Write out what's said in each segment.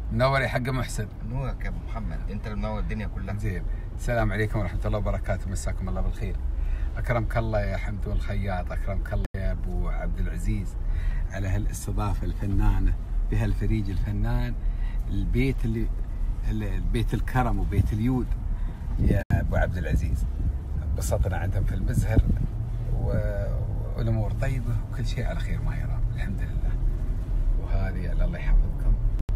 منور يا حق محسن. نورك يا ابو محمد، انت اللي منور الدنيا كلها. زين. السلام عليكم ورحمه الله وبركاته، مساكم الله بالخير. اكرمك الله يا حمد والخياط، اكرمك الله يا ابو عبد العزيز على هالاستضافه الفنانه بهالفريج الفنان. البيت الكرم وبيت اليود يا ابو عبد العزيز. انبسطنا عندهم في المزهر والامور طيبه وكل شيء على خير ما يرام، الحمد لله. وهذه الله يحفظكم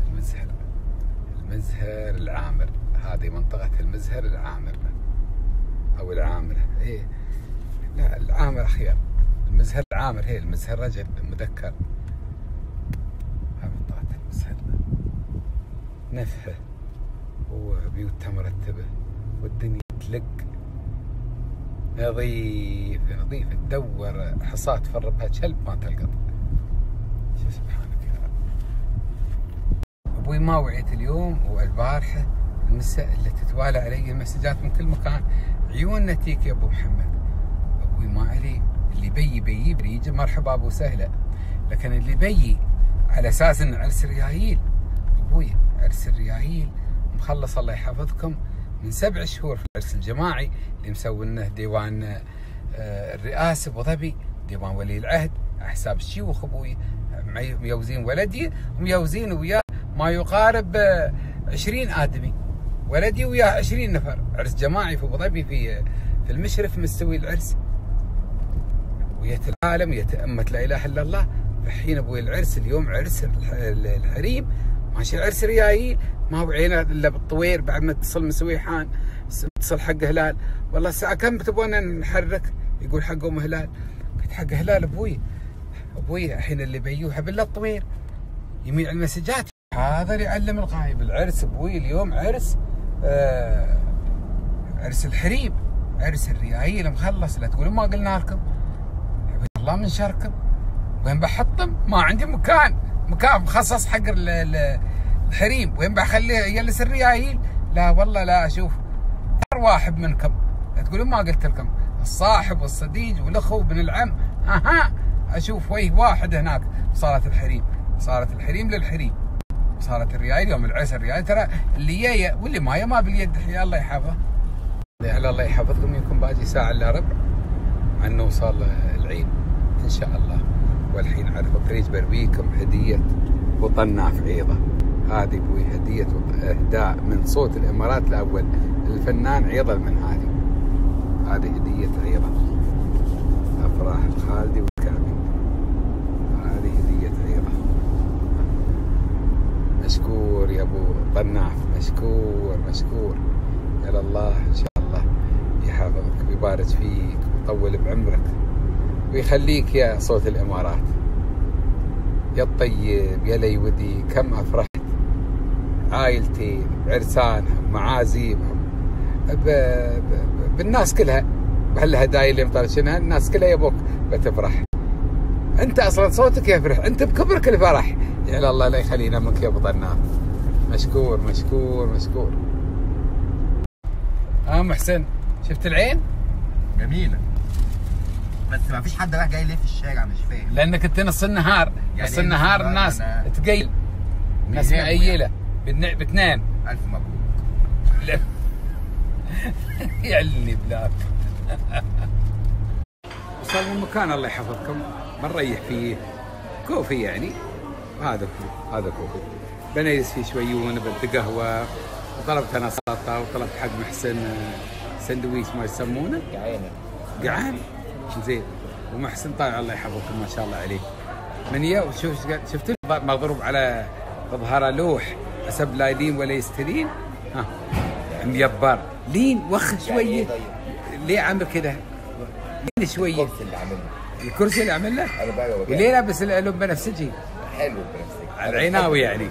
المزهر العامر، هذه منطقة المزهر العامر أو العامرة. إيه لا، العامر خير، المزهر العامر، هي المزهر رجل مذكر. هذه منطقة المزهر نفحة وبيوتها مرتبة والدنيا تلق نظيفة تدور حصاة تفر بها كلب ما تلقط. شو سبحانك يا رب. أبوي ما وعيت اليوم والبارحة المساء اللي تتوالى علي المسجات من كل مكان، عيوننا تيك يا ابو محمد. ابوي ما عليه، اللي بيي بريجه مرحبا ابو سهله، لكن اللي بيي على اساس ان عرس الريايل، ابوي عرس الريايل مخلص الله يحفظكم من 7 شهور في العرس الجماعي اللي مسوي لنا ديوان الرئاسه ابو ظبي، ديوان ولي العهد على حساب الشيوخ. ابوي ميوزين ولدي وميوزين وياه ما يقارب 20 آدمي، ولدي وياه 20 نفر، عرس جماعي في ابو ظبي في المشرف مستوي العرس، ويت العالم ويت أمة لا اله الا الله. فحين ابوي العرس اليوم عرس الحريم، ماشي عرس ريايل، ما وعينا الا بالطوير. بعد ما اتصل من سويحان، اتصل حق هلال، والله الساعه كم تبغون نحرك؟ يقول حق ام هلال. قلت حق هلال ابوي الحين اللي بيوها بالله الطوير يمين على المسجات. هذا اللي يعلم الغايب. العرس ابوي اليوم عرس عرس الحريم، عرس الريايل مخلص. لا تقولون ما قلنا لكم، الله من شركم. وين بحطم؟ ما عندي مكان مخصص حق الحريم. وين بخليه يجلس الريايل؟ لا والله لا اشوف واحد منكم. لا تقولون ما قلت لكم. الصاحب والصديق والاخو وابن العم، اشوف ويه واحد هناك. صارت الحريم للحريم، صارت الريايل يوم العرس الريايل. ترى اللي جايه واللي ما باليد يا الله يحفظه. الله يحفظكم. يمكن باقي ساعه الا ربع عن نوصل العيد ان شاء الله. والحين على الفريج برويكم هديه وطناف عيضه. هذه ابوي هديه اهداء من صوت الامارات الاول الفنان عيضه المنهالي. هذه هديه عيضه افراح الخالدي والكعبي. هذه هديه عيضه. مشكور يا ابو طناف، مشكور. يا الله ان شاء الله يحفظك ويبارك فيك ويطول بعمرك ويخليك يا صوت الامارات. يا الطيب يا ليودي، كم افرحت عائلتي بعرسانهم معازيمهم بالناس كلها بهالهدايا اللي مطلشنها. الناس كلها يبوك بتفرح. انت اصلا صوتك يفرح، انت بكبرك الفرح. يا الله لا يخلينا منك يا ابو طناف. مشكور. محسن، شفت العين؟ جميله، بس ما فيش حد راح جاي ليه في الشارع، مش فاهم. لانك انت نص النهار يعني نص النهار الناس تقيل، الناس مقيله باثنين. الف مبروك. يعلني بلاك. وصلنا المكان الله يحفظكم بنريح فيه كوفي يعني. هذا كوفي بنجلس فيه شويون بقهوه. وطلبت انا سلطه وطلبت حق محسن سندويش ما يسمونه قعان زين. ومحسن طالع الله يحفظكم ما شاء الله عليه. من يا وشوف شفت مضروب على ظهره لوح حسب لا يلين ولا يستلين. ميبر لين وخ شويه. ليه عامل كذا؟ لين شويه. الكرسي اللي عمله وليه لابس اللون بنفسجي حلو بنفسجي على العناوي يعني.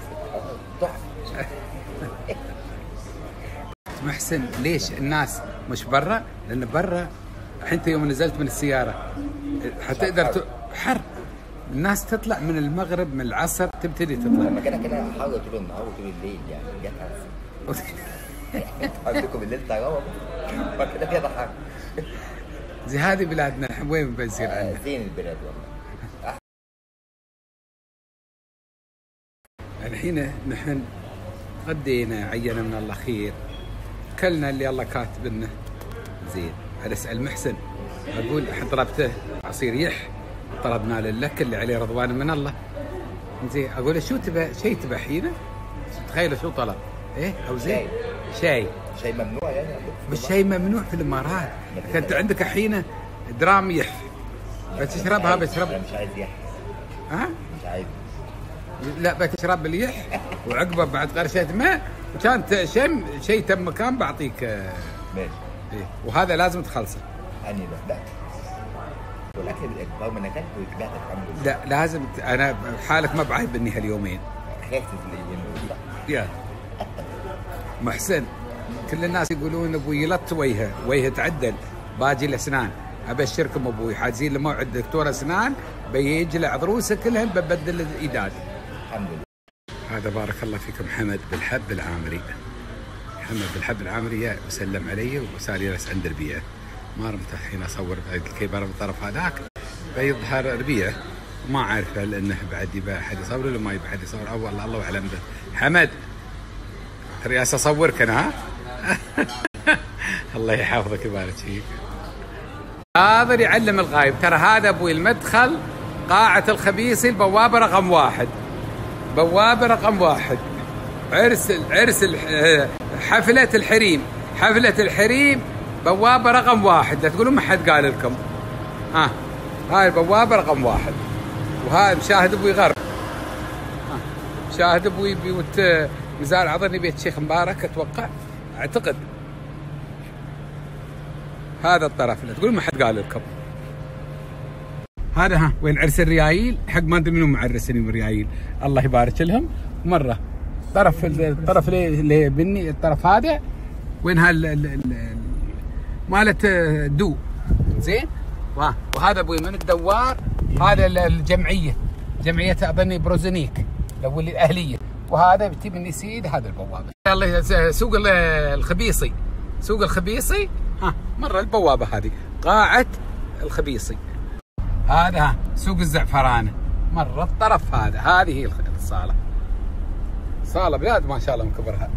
محسن ليش الناس مش برا؟ لان برا انت يوم نزلت من السياره حتقدر حر. الناس تطلع من المغرب من العصر تبتدي تطلع. لما كده حر طول النهار وطول الليل يعني جت عندكم الليل تراوح فكده حر. زي هذه بلادنا وين بنصير عنها؟ زين البلاد والله. الحين نحن غدينا، عينا من الله خير، كلنا اللي الله كاتب لنا. زين، على اسال محسن اقول الحين طلبته عصير يح، طلبنا لك اللي عليه رضوان من الله. زين، اقول له شو تبى؟ شيء تبى حينه؟ تخيلوا شو طلب؟ ايه او زين شاي ممنوع يعني؟ مش شيء ممنوع في الامارات. انت عندك حينه درام يح بتشربها بتشرب. انا مش عايز يح. ها؟ مش عايز. لا بتشرب اليح وعقبه بعد قرشه ماء، وكانت شيء تم مكان بعطيك. ماشي. إيه. وهذا لازم تخلصه. اني لا والاكل بالاجبار من اكلت وشبعت الحمد لله. لا لازم انا حالك ما بعايب اني هاليومين. خايف اليومين دول. يا محسن، كل الناس يقولون ابوي يلط وجهه تعدل، باجي الاسنان، ابشركم ابوي حاجزين لموعد دكتور اسنان بيجلع ضروسه كلها ببدل الايداد. الحمد لله. هذا بارك الله فيكم حمد بالحب العامري. محمد بالحب العامري وسلم علي وسال جلس عند ربيعه. ما رمت الحين اصور الكيبر بالطرف هذاك بيظهر ربيعه، ما اعرف هل انه بعد يبى احد يصور ولا ما يبى احد يصور، او والله الله اعلم به. حمد ترى اصورك انا ها؟ الله يحفظك ويبارك فيك. حاضر يعلم الغايب. ترى هذا ابوي المدخل قاعة الخبيصي، البوابة رقم 1. بوابة رقم 1. حفلة الحريم. حفلة الحريم بوابة رقم 1. لا تقولون ما حد قال لكم. هاي البوابة رقم 1. وهاي مشاهد ابوي غرب. مشاهد ابوي بيوت مزار اظني بيت الشيخ مبارك اتوقع، اعتقد. هذا الطرف، لا تقولون ما حد قال لكم. هذا وين عرس الريايل، حق ما ادري منو معرسني من الريايل، الله يبارك لهم. مره الطرف اللي بني الطرف هذا وين مالت دو. زين، وهذا ابوي من الدوار، هذا الجمعيه، جمعيه اظني بروزنيك لو اللي الاهليه. وهذا بتي من يسيد هذا البوابه. الله سوق الخبيصي، سوق الخبيصي. مره البوابه هذه قاعه الخبيصي. هذا سوق الزعفرانه، مره الطرف هذا. هذه هي الصاله. صاله بلاد ما شاء الله مكبرها.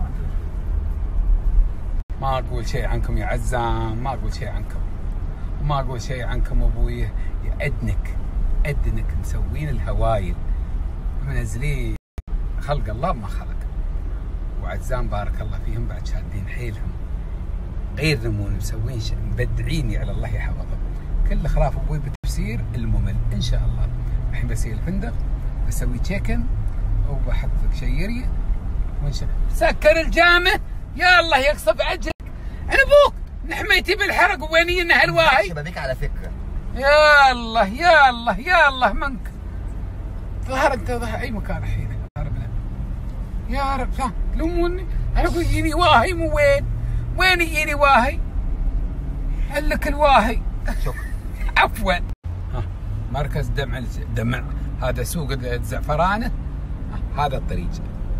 ما اقول شيء عنكم يا عزام، ما اقول شيء عنكم، ما اقول شيء عنكم ابوي. يا ادنك مسوين الهوايل، منزلين خلق الله ما خلق. وعزام بارك الله فيهم بعد شادين حيلهم، غير نمون مسوين مبدعين على الله يحفظهم. كل خلاف ابوي بالتفسير الممل. ان شاء الله الحين بسوي الفندق، بسوي تشيكن، وبحط لك شيري، وان شاء الله سكر الجامع. يا الله يقصف اجلك، انا ابوك نحميتي بالحرق ووينينا هالواهي. ببيك على فكره. يا الله يا الله يا الله منك. ظهر انت ظهر اي مكان الحين. يا رب تلوموني، انا اقول يجيني واهي مو وين يجيني واهي؟ هلك الواهي. شكرا. عفوا. مركز دمع. هذا سوق الزعفرانه. هذا الطريق.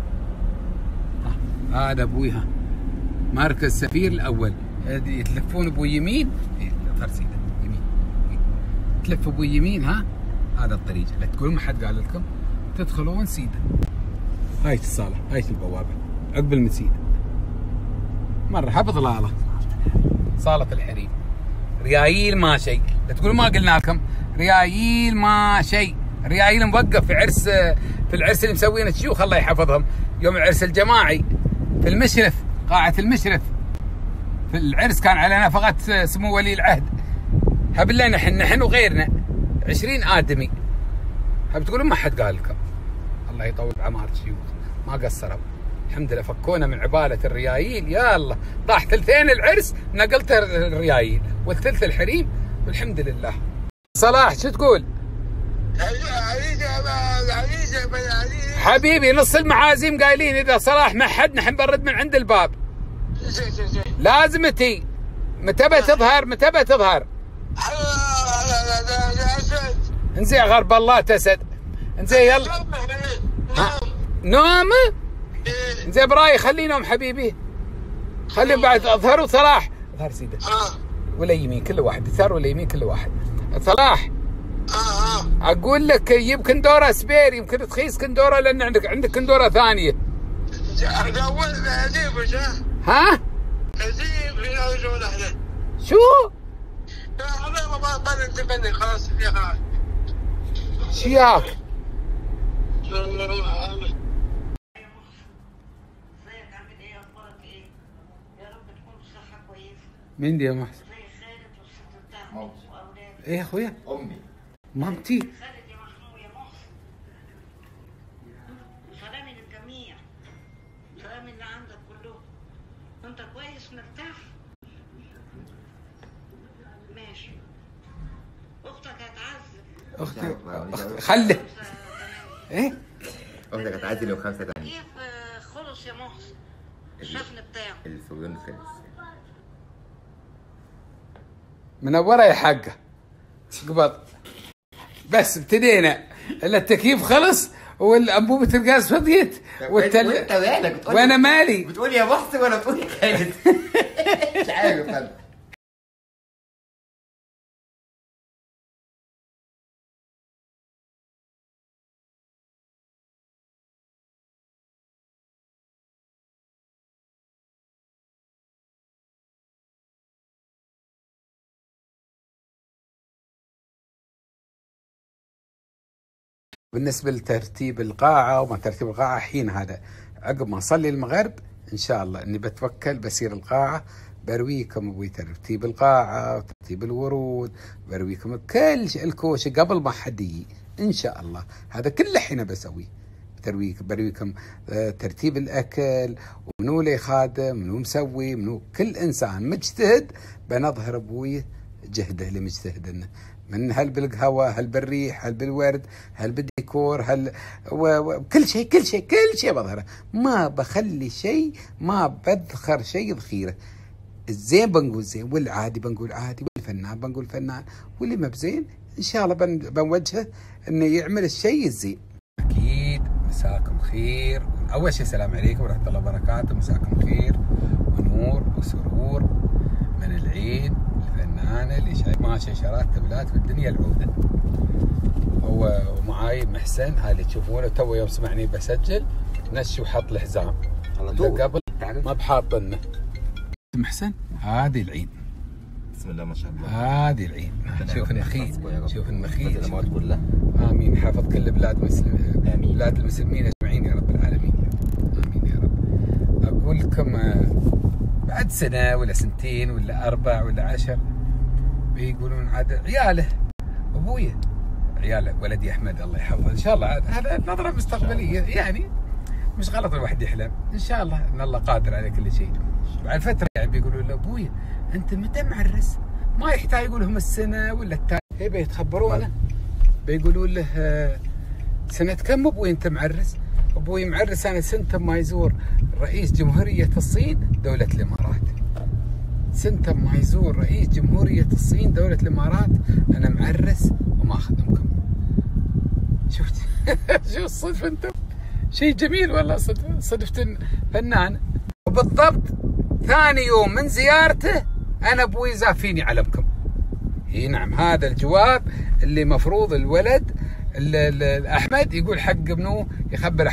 هذا ابوي. مركز سفير الاول. يتلفون ابوي يمين، ترسيده يمين، تلف ابوي يمين. هذا الطريق، لا تقولون ما حد قال لكم. تدخلون سيده. هاي الصاله، هاي البوابه عقب المسيد. مره بضلاله. صاله الحريم. ريايل ما شيء، لا تقولوا ما قلنا لكم. ريايل ما شيء. ريايل موقف في العرس اللي مسوينه الشيوخ الله يحفظهم، يوم العرس الجماعي في المشرف، قاعه المشرف. في العرس كان على نفقه سمو ولي العهد. هب لنا نحن وغيرنا 20 آدمي. هب تقولون ما حد قال لكم. الله يطول عمار الشيوخ، ما قصروا. الحمد لله فكونا من عبالة الريايل. يا الله طاح ثلثين العرس نقلت الريايل والثلث الحريم، والحمد لله. صلاح شو تقول؟ حبيبي نص المعازيم قايلين اذا صلاح ما حد نحن نبرد من عند الباب. لازم تي. متى بتظهر؟ انزين غرب الله تسد. انزين يلا. نوم؟ انزين براي خليه نوم حبيبي. خليهم بعد اظهروا. صلاح اظهر سيده. ولا يمين كل واحد، يسار ولا يمين كل واحد. صلاح اقول لك جيب كندوره سبير، يمكن تخيس كندوره لان عندك كندوره ثانيه. ها؟ شو؟ شياك؟ مين دي يا محسن؟ ايه يا اخويا؟ امي. مامتي؟ سلامي للجميع، سلامي اللي عندك كلهم. انت كويس مرتاح؟ ماشي. اختك هتعذب. خلي ايه؟ اختك هتعزل يوم 5/8. كيف خلص يا محسن الشحن بتاعه؟ الفوجان خلص. منوره يا حاجه. قبض بس ابتدينا. الا التكييف خلص والانبوبه الغاز فضيت وانت مالك بتقول وانا مالي؟ بتقول يا محسن ولا بتقول يا خالد؟ مش عارف انا. بالنسبة لترتيب القاعة وما ترتيب القاعة حين هذا عقب ما أصلي المغرب إن شاء الله إني بتوكل بسير القاعة برويكم أبوي ترتيب القاعة وترتيب الورود، برويكم كل الكوشة قبل ما حد يجي إن شاء الله. هذا كله حين بسويه برويكم ترتيب الأكل ومنو اللي خادم منو مسوي منو كل إنسان مجتهد بنظهر أبوي جهده اللي مجتهد إنه من هل بالقهوة هل بالريح هل بالورد هل بالديكور هل كل شيء بظهره. ما بخلي شيء ما بدخر شيء ذخيره. الزين بنقول زين والعادي بنقول عادي والفنان بنقول فنان واللي ما بزين ان شاء الله بنوجهه انه يعمل الشيء الزين. اكيد مساكم خير. اول شيء السلام عليكم ورحمه الله وبركاته. مساكم خير ونور وسرور من العيد الفنانة اللي ماشية شرات تبلات بالدنيا العودة. هو ومعاي محسن هاي اللي تشوفونه تو يوم سمعني بسجل نش وحط الحزام على طول قبل ما بحاطنه. محسن هذه العيد بسم الله ما شاء الله. هذه العيد. شوف النخيل شوف النخيل كلها. امين. حافظ كل بلاد بلاد المسلمين اجمعين يا رب العالمين. امين يا رب. اقول لكم بعد سنة ولا سنتين ولا 4 ولا 10 بيقولون عاد عياله ابويا عياله ولدي احمد الله يحفظه ان شاء الله. هذا نظرة مستقبلية يعني مش غلط الواحد يحلم ان شاء الله ان الله قادر على كل شيء. بعد فترة يعني بيقولوا له ابويا انت متى معرس؟ ما يحتاج يقول لهم السنة ولا التاريخ. هي بيتخبرونه بيقولوا له سنة كم ابوي انت معرس؟ ابوي معرس انا سنة ما يزور رئيس جمهورية الصين دولة الامارات. سنة ما يزور رئيس جمهورية الصين دولة الامارات انا معرس وما اخدمكم. شفت شو الصدفة انتم؟ شيء جميل والله صدفة فنان. وبالضبط ثاني يوم من زيارته انا ابوي زافيني علمكم. اي نعم هذا الجواب اللي مفروض الولد احمد يقول حق ابنه يخبر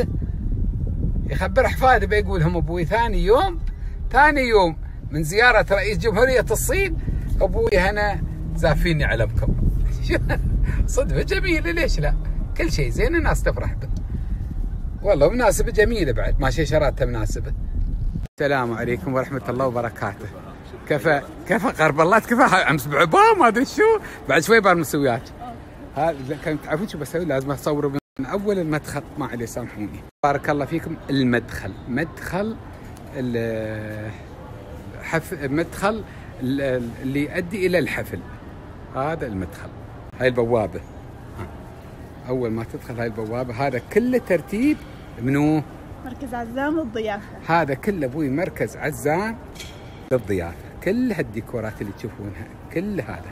احفاده بيقولهم ابوي ثاني يوم من زيارة رئيس جمهورية الصين ابوي هنا زافيني علمكم. صدفة جميلة ليش لا؟ كل شيء زين الناس تفرح به. والله مناسبة جميلة بعد ما شي شراتها مناسبة. السلام عليكم ورحمة الله وبركاته. كفى قرب الله كفى امس بعبام ما ادري شو بعد شوي بار مسويات. هذا كنت تعرفون شو بسوي؟ لازم اصور من اول المدخل ما عليه سامحوني. بارك الله فيكم. المدخل مدخل مدخل اللي يؤدي الى الحفل. هذا المدخل هاي البوابة. اول ما تدخل هاي البوابة هذا كله ترتيب منو؟ مركز عزام للضيافة. هذا كله ابوي مركز عزام للضيافة. كل هالديكورات اللي تشوفونها كل هذا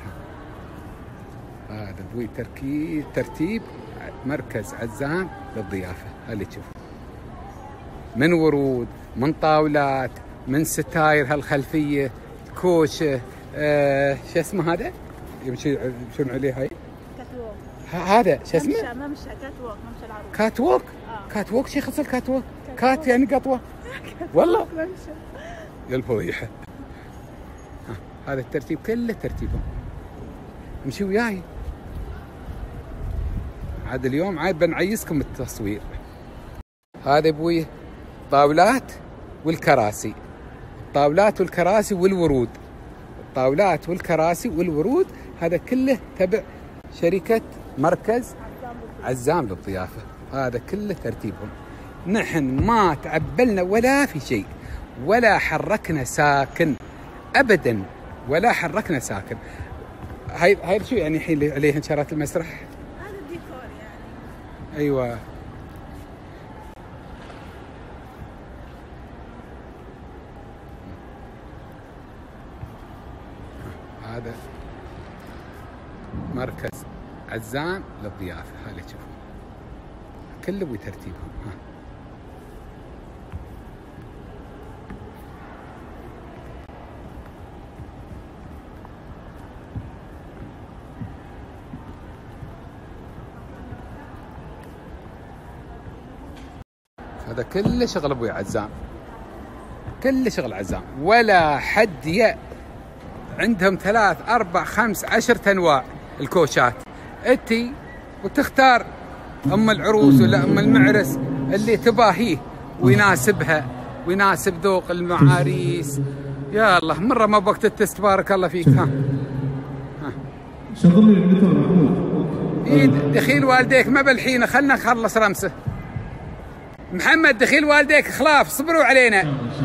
ابوي ترتيب مركز عزام للضيافة. اللي تشوفون من ورود من طاولات من ستاير هالخلفية كوشة شو اسمه هذا يمشي شنو عليه هاي كاتووك. هذا شو اسمه؟ ممشى كاتووك ممشى العروض. كاتووك؟ كاتووك شو يخص الكاتووك؟ كات يعني قطوة والله ممشى. يا الفضيحة. هذا الترتيب كله ترتيبهم. امشي وياي عاد اليوم عاد بنعيسكم التصوير. هذا ابوي طاولات والكراسي، الطاولات والكراسي والورود، الطاولات والكراسي والورود هذا كله تبع شركة مركز عزام للضيافة. هذا كله ترتيبهم. نحن ما تعبلنا ولا في شيء، ولا حركنا ساكن ابدا، ولا حركنا ساكن. هاي شو يعني الحين عليه انشارات المسرح؟ هذا الديكور يعني. ايوه. هذا مركز عزام للضيافة. هذا تشوفون كله بترتيبهم. هذا كله شغل ابوي عزام، كله شغل عزام. ولا حد عندهم 3 4 5 10 انواع الكوشات. انتي وتختار ام العروس ولا ام المعرس اللي تباهيه ويناسبها ويناسب ذوق المعاريس. يا الله مره ما بوقت التست. بارك الله فيك. ها شغل لي المتر محمود. دخيل والديك ما بالحين، خلنا نخلص رمسه. محمد دخيل والديك خلاف، صبروا علينا.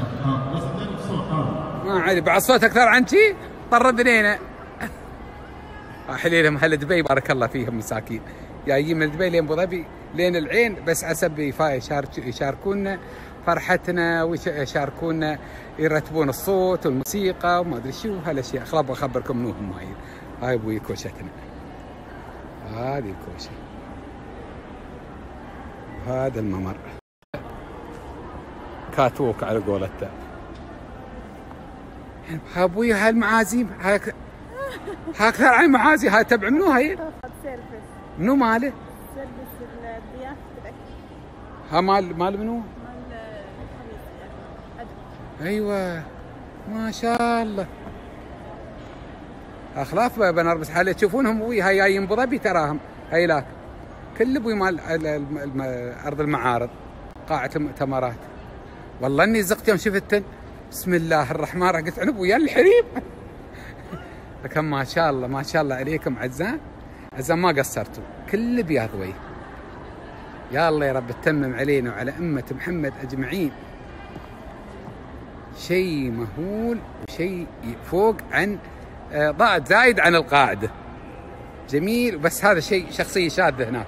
ما عادي بعد صوت اكثر عن شي طرد لينا. حليلهم اهل دبي بارك الله فيهم مساكين، جايين من دبي لين ابو ظبي لين العين بس عسب يشاركونا فرحتنا ويشاركونا، يرتبون الصوت والموسيقى وما ادري شو هالاشياء. خلاص بخبركم منهم هاي ابوي كوشتنا. هذه الكوشه وهذا الممر كاتوك على قولته. ابوي هالمعازيم هاي اكثر عن المعازي. هاي تبع منو هاي؟ سيرفس. منو ماله؟ سيرفس الضيافة تبعك. ها مال منو؟ مال الخميس يعني. ايوه ما شاء الله. اخلاف بنربس حالي تشوفونهم ابوي هاي جايين ابو ظبي تراهم. هاي لاك كل ابوي مال ارض المعارض قاعة المؤتمرات. والله اني زقت يوم شفتن بسم الله الرحمن الرحيم قلت عنب ويا الحريم. لكن ما شاء الله ما شاء الله عليكم عزام ما قصرتوا كل بياض وجه. يا الله يا رب تتمم علينا وعلى أمة محمد أجمعين. شيء مهول وشيء فوق عن ضاعت زايد عن القاعدة. جميل. بس هذا شيء شخصية شاذة هناك.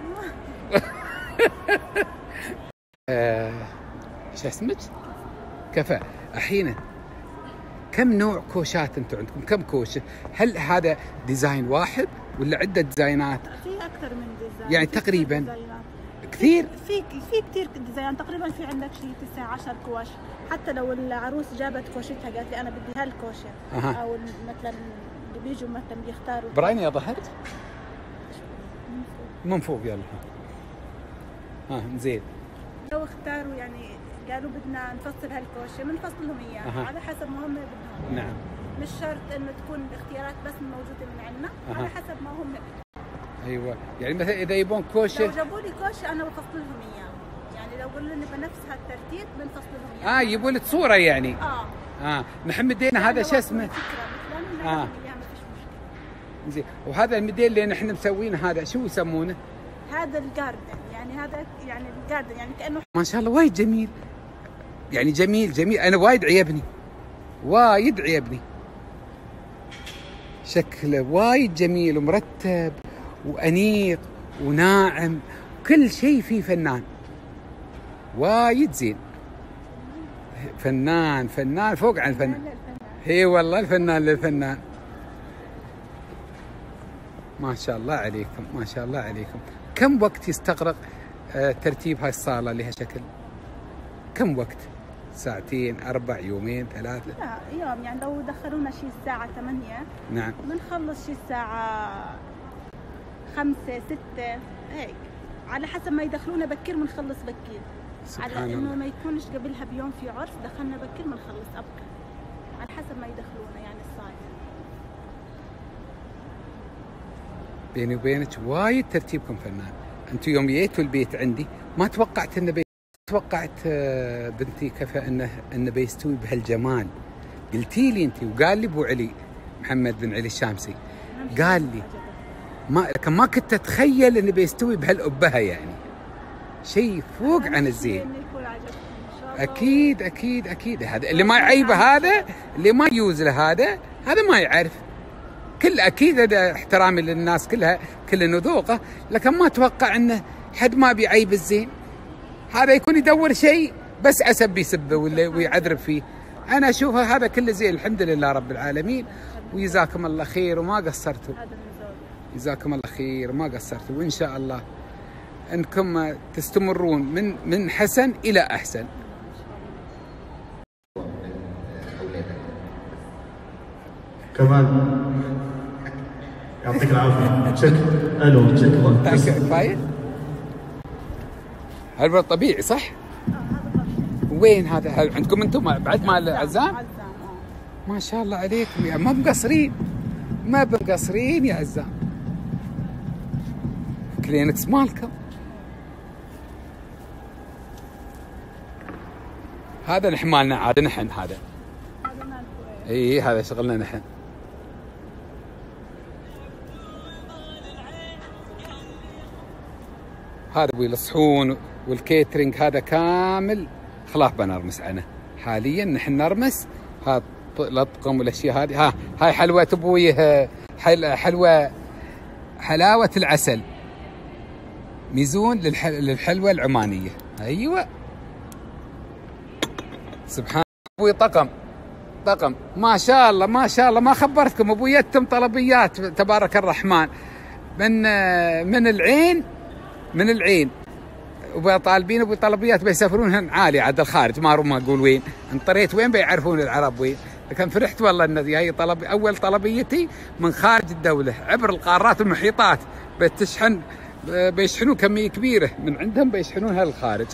شو اسمك؟ كفى. الحين كم نوع كوشات انتم عندكم؟ كم كوشه؟ هل هذا ديزاين واحد ولا عده ديزاينات؟ في اكثر من ديزاين يعني تقريبا كثير؟ في كثير ديزاين. تقريبا في عندك شيء 19 كوش. حتى لو العروس جابت كوشتها قالت لي انا بدي هالكوشه. او مثلا اللي بيجوا مثلا بيختاروا. براين يا ظهرت؟ من فوق يلا. زين. لو اختاروا يعني قالوا بدنا نفصل هالكوشه بنفصل لهم اياها على حسب ما هم بدهم. نعم. مش شرط انه تكون الاختيارات بس موجوده من عندنا. على حسب ما هم. ايوه يعني مثلا اذا يبون كوشه لو جابوا لي كوشه انا بفصل لهم اياه. يعني لو قالوا لي بنفس هالترتيب بنفصل لهم اياه. يبون لك صوره يعني. نحن مدينا هذا شو اسمه؟ ما فيش مشكله. زين. وهذا الموديل اللي نحن مسوينه هذا شو يسمونه؟ هذا الجاردن. يعني هذا يعني الجاردن يعني كانه ما شاء الله وايد جميل. يعني جميل انا وايد عيبني شكله وايد جميل ومرتب وانيق وناعم. كل شيء فيه فنان وايد زين. فنان فوق عن فنان. هي والله الفنان للفنان. ما شاء الله عليكم ما شاء الله عليكم. كم وقت يستغرق ترتيب هاي الصالة لها شكل؟ كم وقت؟ 2 4 يومين 3؟ لا يوم. يعني لو دخلونا شيء الساعة 8 نعم بنخلص شيء الساعة 5 6 هيك. على حسب ما يدخلونا بكير بنخلص بكير. على انه ما يكونش قبلها بيوم في عرس، دخلنا بكر ما نخلص ابكر، على حسب ما يدخلونا يعني الصايم. بيني وبينك وايد ترتيبكم فنان. انتم يوم جيتوا البيت عندي ما توقعت انه توقعت بنتي كفى انه بيستوي بهالجمال. قلتي لي انت وقال لي ابو علي محمد بن علي الشامسي قال لي لكن ما كنت اتخيل انه بيستوي بهالابهه، يعني شيء فوق عن الزين. اكيد اكيد اكيد. هذا اللي ما يعيبه، هذا اللي ما يجوز له، هذا ما يعرف. كل اكيد هذا احترامي للناس كلها، كل ذوقه، لكن ما اتوقع انه حد ما بيعيب الزين. هذا يكون يدور شيء بس عسب يسبه ويعذرب فيه. انا اشوفها هذا كله زين، الحمد لله رب العالمين، وجزاكم الله خير وما قصرتوا. جزاكم الله خير وما قصرتوا، وان شاء الله انكم تستمرون من حسن الى احسن. كمان يعطيك العافيه. تشك الو تشك كفايه. هذا طبيعي صح؟ وين هذا عندكم انتم بعد ما العزام؟ ما شاء الله عليكم يا ما مقصرين يا عزام. كلينكس مالكم هذا نحمالنا عاد نحن. هذا اي هذا شغلنا نحن. هذا الصحون والكيترينج هذا كامل خلاص بنرمس عنه حاليا. نحن نرمس هذا الاطقم والاشياء هذه. هاي حلوه ابوي، حلوه حلاوه العسل، ميزون للحلوه العمانيه. ايوه سبحان ابوي. طقم ما شاء الله ما شاء الله. ما خبرتكم ابوي يتم طلبيات تبارك الرحمن من العين وطالبين ابو طلبيات بيسافرونهن عالي عاد الخارج، ما اقول وين انطريت وين بيعرفون العرب وين. لكن فرحت والله ان هي اول طلبيتي من خارج الدوله عبر القارات والمحيطات. بيشحنون كميه كبيره من عندهم بيشحنونها للخارج.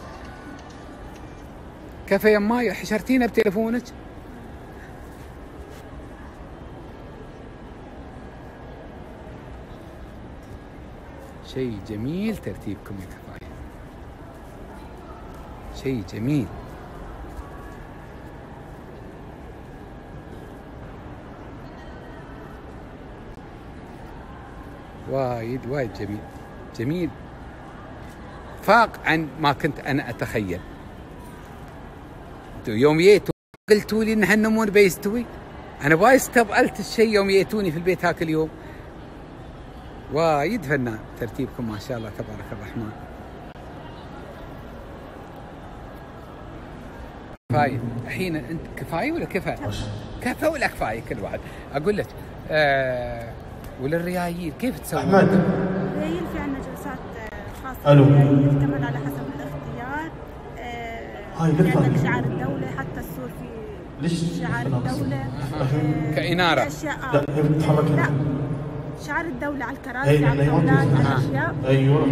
كفى يماي حشرتينا بتليفونك. شيء جميل ترتيبكم يا كفاية، شيء جميل. وايد جميل فاق عن ما كنت انا اتخيل. يوم جيتوا قلتوا لي ان هالنمون بيستوي، انا وايد استبقلت الشيء يوم جيتوني في البيت هاك اليوم. وايد فنان ترتيبكم ما شاء الله تبارك الرحمن. كفايه الحين انت كفايه ولا كفايه؟ كفى ولا كفايه كل واحد. اقول لك وللريايل كيف تسوي؟ احمد الريايل في عندنا جلسات خاصه. الو يعتمد على حسب الاختيار. عندك شعار الدوله، حتى السور في شعار الدوله كإنارة. لا هي بتتحرك. لا شعار الدولة على الكراسي على الأولاد على الأشياء. أيوة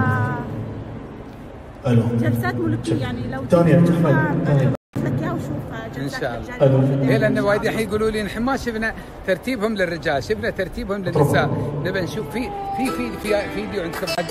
ألو جلسات ملكية يعني لو ثانية لك إياها وشوفها جلسات إن شاء الله. ألو لأن وايد الحين يقولوا لي نحن ما شفنا ترتيبهم للرجال، شفنا ترتيبهم للنساء. نبي نشوف في فيديو عندكم حق.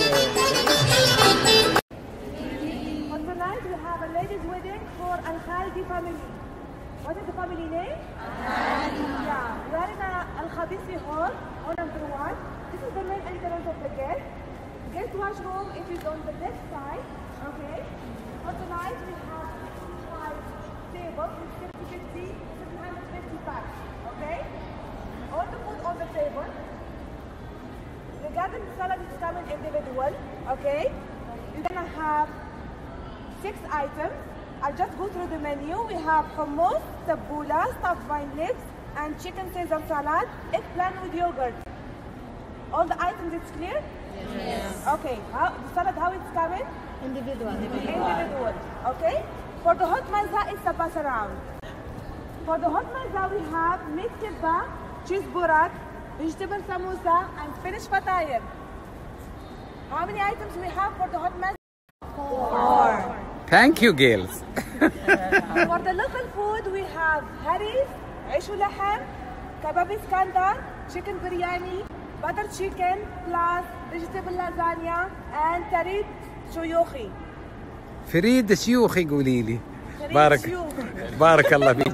Tonight we have a ladies' wedding for Al Khalidi family. What is the family name? Yeah, we are in Al Khabisi hall on number 1. This is the main entrance of the guest. Guest washroom, it is on the left side. Okay. For tonight we have 5 tables with 750 packs. Okay. All the food on the table. Regarding the salad, it's coming individual. Okay. You're gonna have 6 items. I'll just go through the menu. We have hummus, tabbouleh, stuffed vine leaves, and chicken Caesar salad, eggplant with yogurt. All the items, it's clear? Yes. Okay. The salad, how it's coming? Individual. Okay. For the hot mazza, it's a pass around. For the hot mazza, we have meat kibba, cheese burak, vegetable samosa, and Spanish fatayr. How many items we have for the hot mazza? 4. Thank you, girls. For the local food, we have haris, عيش ولحم, kebab iskandar, chicken biryani, butter chicken, plus vegetable lasagna, and tarid shuyukhi. فريد شيوخي قولي لي. Tarid shuyukh. بارك الله فيك.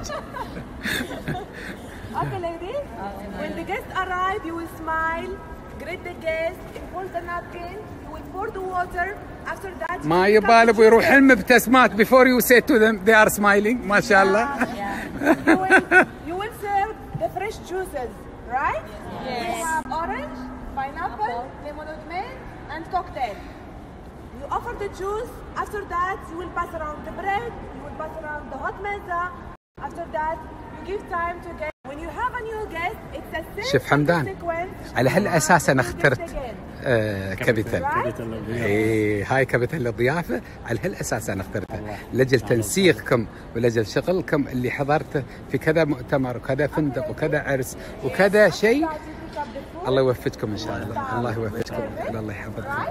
Okay, ladies. When the guests arrive, you will smile, greet the guests, impose the napkin, you will pour the water. After that, ما يبال ابو يروح المبتسمات before you say to them they are smiling. ما شاء الله. you will serve the fresh juices, right? Yes. We have orange, pineapple, lemonade mint, and cocktail. You offer the juice. After that, you will pass around the bread. You will pass around the hot mezza. After that, you give time to get. When you have a new guest, it's a simple شوف حمدان، sequence. على هالاساس انا اخترت كابيتال. ايه هاي كابيتال للضيافه، على هالاساس انا اخترتها لاجل تنسيقكم ولاجل شغلكم اللي حضرته في كذا مؤتمر وكذا فندق وكذا عرس وكذا شيء. الله يوفقكم ان شاء الله، الله يوفقكم، الله يحفظكم.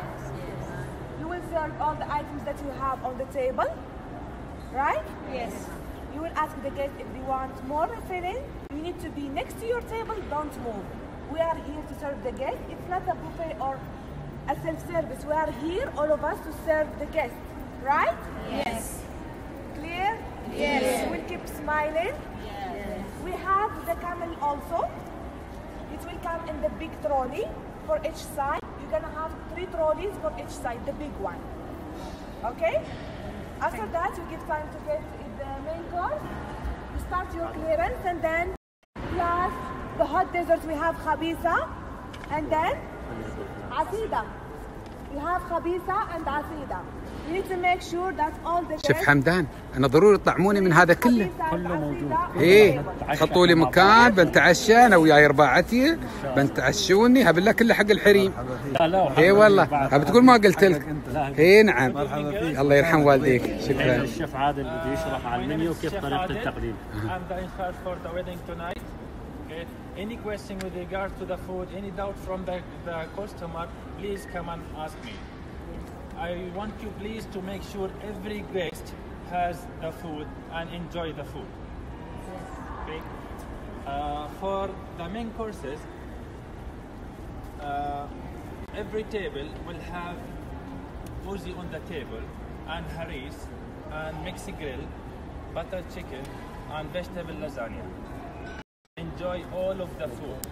You will serve all the items that you have on the table, right? Yes. You will ask the guests if they want more refilling. You need to be next to your table, don't move. We are here to serve the guests. It's not a buffet or a self-service. We are here, all of us, to serve the guests, right? Yes. Clear? Yes. You will keep smiling. Yes. We have the camel also. It will come in the big trolley for each side. You're gonna have 3 trolleys for each side, the big one. Okay? After that, you give time to get the main course. You start your clearance, and then plus the hot desserts, we have khabisa, and then asida. We have khabisa and asida. You need to make sure that all the شوف حمدان، انا ضروري تطعموني من هذا كله. كله موجود. ايه حطوا لي مكان بنتعشى انا وياي رباعتي، بنتعشوني هب الله كله حق الحريم. لا اي والله هب تقول ما قلت لك. اي نعم. الله يرحم والديك. شكرا. الشيف عادل بده يشرح على المنيو كيف طريقه التقديم. I'm the in charge for the wedding tonight. Okay. Any question with regard to the food, any doubt from the customer, please come and ask me. I want you please to make sure every guest has the food and enjoy the food. Okay. For the main courses, every table will have uzi on the table and haris and mixed grill, butter chicken and vegetable lasagna. Enjoy all of the food.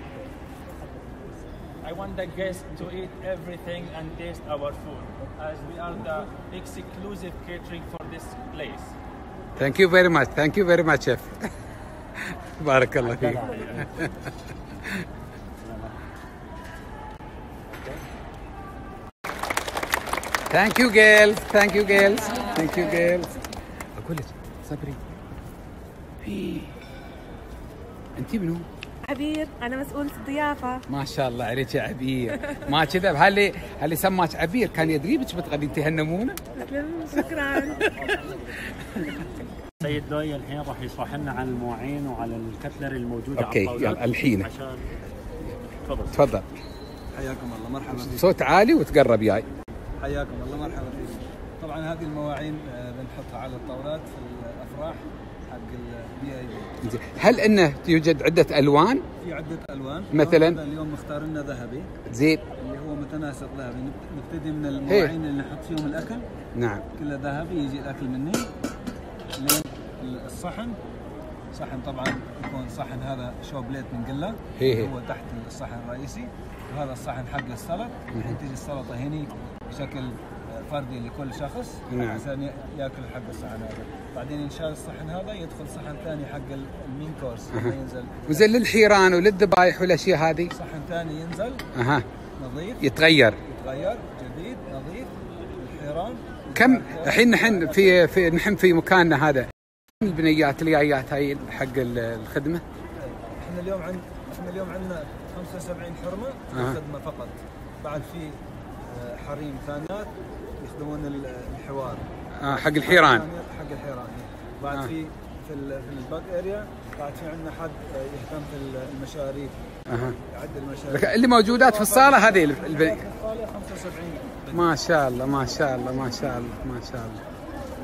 I want the guests to eat everything and taste our food, as we are the exclusive catering for this place. Thank you very much. Thank you very much, chef. بارك الله فيك. Thank you girls. Thank you girls. Thank you girls. أقول لك صبري. أنتِ منو؟ عبير، أنا مسؤولة الضيافة. ما شاء الله عليك يا عبير. ما كذب، هاللي سماك عبير كان يدري بك بتغدين تهنمونه؟ شكرا. سيد لؤي الحين راح يشرح لنا عن المواعين وعلى الكتلر الموجوده اوكي على الطاولات. يلا الحين عشان تفضل. حياكم الله، مرحبا فيكم. صوت عالي وتقرب ياي. حياكم الله، مرحبا فيكم. طبعا هذه المواعين بنحطها على الطاولات في الافراح حق البي اي بي. هل انه يوجد عده الوان؟ في عده الوان. مثلا اليوم مختار لنا ذهبي. زين. اللي هو متناسق ذهبي. نبتدي من المواعين اللي نحط فيهم الاكل. نعم. كله ذهبي، يجي الاكل مني. لين الصحن. صحن طبعا يكون صحن هذا شو بليت بنقله. هو تحت الصحن الرئيسي. وهذا الصحن حق السلطه. الحين تجي السلطه هني بشكل فردي لكل شخص. نعم. عشان ياكل حق الصحن هذا. بعدين ينشال الصحن هذا يدخل صحن ثاني حق المين كورس. ينزل. وزين للحيران وللذبايح والاشياء هذه؟ صحن ثاني ينزل. نظيف. يتغير جديد نظيف. الحيران. كم الحين نحن في مكاننا هذا البنيات الجايات هاي حق الخدمه؟ احنا اليوم عندنا 75 حرمه خدمه فقط. بعد في حريم ثانيات يخدمون الحوار. حق الحيران. حق الحيران. بعد في الباك اريا بعد في عندنا حد يهتم في المشاريب. يعد المشاريب. اللي موجودات في الصاله هذه الصاله 75. ما شاء الله ما شاء الله ما شاء الله ما شاء الله.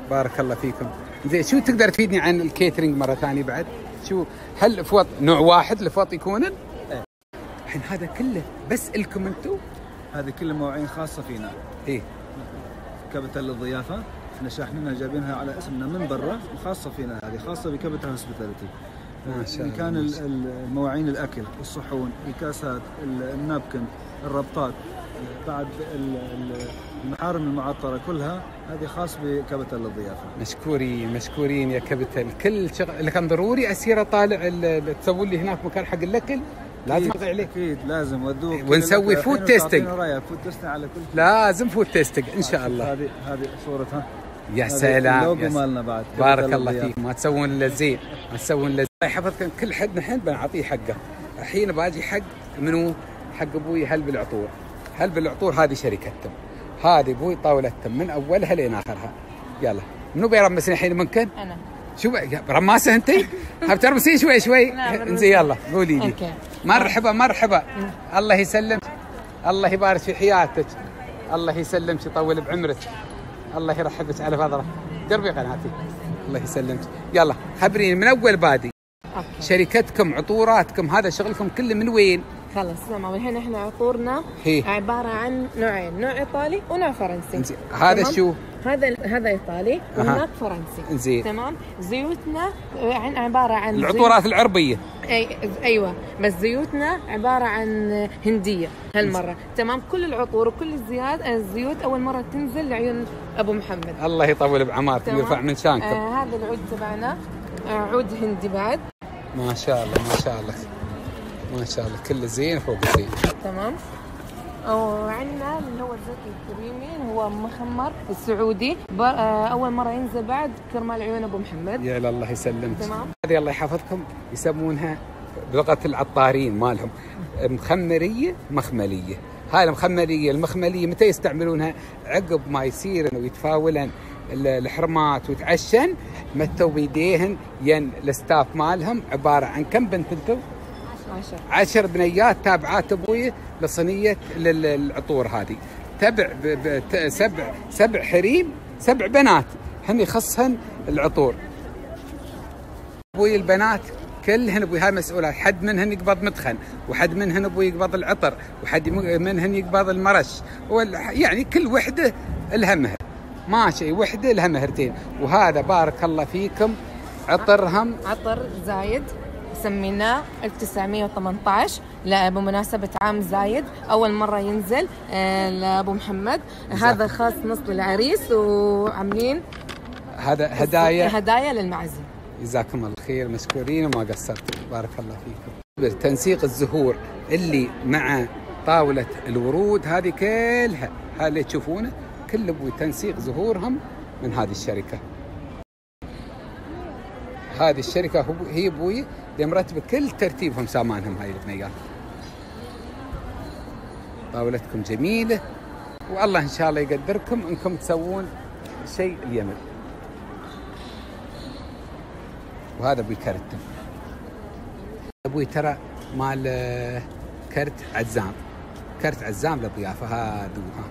بارك الله فيكم. زين شو تقدر تفيدني عن الكيترينج مرة ثانية بعد؟ شو هل فوط نوع واحد الفوط يكونن؟ الحين هذا كله بس لكم انتم؟ هذه كلها مواعين خاصة فينا. ايه كابيتال للضيافة، احنا شاحنينها جايبينها على اسمنا من برا، خاصة فينا، هذه خاصة بكابيتال هوسبيتاليتي. ما شاء الله. كان المواعين الاكل، الصحون، الكاسات، النابكن، الربطات، بعد المحارم المعطرة كلها هذه خاص بكابيتال للضيافة. مشكورين مشكورين يا كابيتال. كل شغل اللي كان ضروري اسير اطالع تسوون لي هناك مكان حق الاكل لازم اطلع عليه. اكيد لازم ودوك ونسوي فود تيستنج. فود تيستنج على كل شيء. لازم فود تيستنج ان شاء الله. هذه صورتها. يا سلام. اللوجو مالنا بعد. بارك الله فيك. ما تسوون الا زين، ما تسوون الا زين. الله يحفظكم. كل حد نحن بنعطيه حقه. الحين باجي حق منو؟ حق ابوي هل بالعطور. هل بالعطور هذه شركتهم. هذه ابوي طاولتهم من اولها لين اخرها. يلا منو بيرمسني الحين ممكن؟ انا. شو رماسه انت؟ حاب ترمسين شوي شوي؟ انزين يلا قولي لي. مرحبا مرحبا. الله يسلمك، الله يبارك في حياتك، الله يسلمك، يطول بعمرك، الله يرحبك على فضله. دربي قناتي. الله يسلمك. يلا خبريني من اول بادي. شركتكم عطوراتكم هذا شغلكم كله من وين؟ خلص تمام. الحين احنا عطورنا عباره عن نوعين، نوع ايطالي ونوع فرنسي. هذا شو؟ هذا ايطالي وهناك فرنسي. زين. تمام. زيوتنا عباره عن العطورات العربيه. ايوه بس زيوتنا عباره عن هنديه هالمره. تمام. كل العطور وكل الزيوت اول مره تنزل لعيون ابو محمد. الله يطول بعماركم ويرفع من شانكم. هذا العود تبعنا عود هندي بعد. ما شاء الله ما شاء الله ما شاء الله كله زين فوق زين. تمام. وعندنا اللي هو الزيت الكريمي هو مخمر السعودي اول مره ينزل بعد كرمال عيون ابو محمد. يا الله يسلمك. تمام. هذه الله يحفظكم يسمونها بلغه العطارين مالهم مخمريه مخمليه. هاي المخمليه متى يستعملونها؟ عقب ما يصير ويتفاولن الحرمات وتعشن متوا بيديهن ين الستاف مالهم عباره عن كم بنت انتم؟ 10 بنيات تابعات ابوي لصينيه العطور هذه. تبع سبع حريم، 7 بنات هن يخصهن العطور. ابوي البنات كلهن ابوي هاي مسؤولات، حد منهن يقبض مدخن، وحد منهن ابوي يقبض العطر، وحد منهن يقبض المرش، يعني كل وحده لها مهر، ما شيء وحده لها مهرتين. وهذا بارك الله فيكم عطرهم عطر زايد سميناه 1918 بمناسبة عام زايد، أول مرة ينزل لأبو محمد. هذا خاص نص للعريس وعاملين هذا هدايا للمعزم. جزاكم الله خير مشكورين وما قصرتوا بارك الله فيكم. تنسيق الزهور اللي مع طاولة الورود هذه كلها هذا اللي تشوفونه كل ابوي تنسيق زهورهم من هذه الشركة. هذه الشركة هي ابوي اللي مرتبة كل ترتيبهم سامانهم هاي البنيات. طاولتكم جميلة والله ان شاء الله يقدركم انكم تسوون شيء اليمن. وهذا ابوي كرت ابوي ترى مال كرت عزام للضيافة هذوها.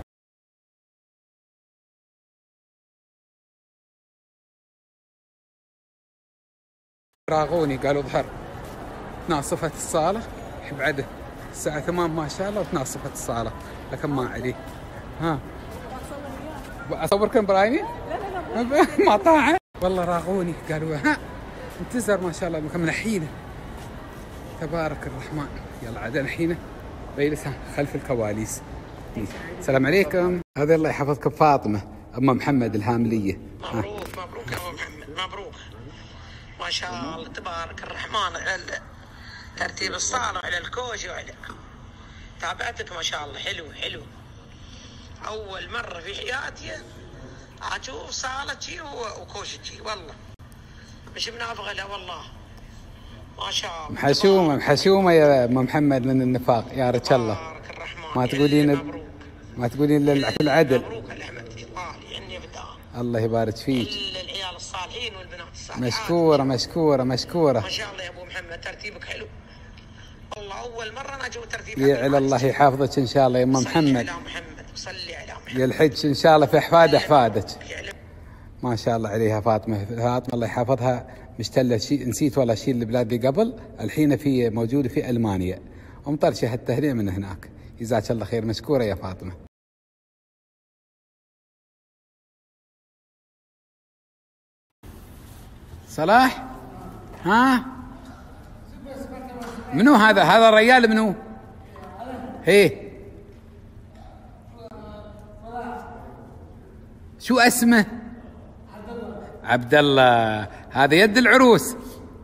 راغوني قالوا ظهر تناصفت الصالة بعد الساعة 8 ما شاء الله وتناصفت الصالة لكن ما عليه. ها أصوركم برايمي؟ لا ما طاعة والله. راغوني قالوا ها انتظر ما شاء الله من حينه تبارك الرحمن. يلا عاد الحين بيلسها خلف الكواليس. السلام عليكم. هذا الله يحفظكم فاطمة أم محمد الهاملية. مبروك يا أبو محمد مبروك ما شاء الله تبارك الرحمن على ترتيب الصالة وعلى الكوشي وعلى تابعتك ما شاء الله. حلو أول مرة في حياتي أشوف صالتي وكوشتي والله مش منافقة لا والله ما شاء الله. محشومة يا أم محمد من النفاق يا رجال الله. ما تقولين العدل. مبروك الأحمد يعني بدأ. الله يبارك فيك. كل العيال الصالحين والبنات الصالحات. مشكورة. ما شاء الله يا أبو محمد ترتيبك حلو. والله أول مرة أنا أشوف ترتيبك. يا الله يحفظك إن شاء الله يا أم محمد. صلي على محمد. يا الحج إن شاء الله في أحفادك. ما شاء الله عليها فاطمة الله يحفظها، مشتلة شيء نسيت والله شيء البلاد دي قبل، الحين في موجودة في ألمانيا ومطرشة التهنئة من هناك. جزاك الله خير، مشكورة يا فاطمة. صلاح ها منو هذا؟ هذا الرجال منو؟ هي شو اسمه؟ عبد الله. هذا يد العروس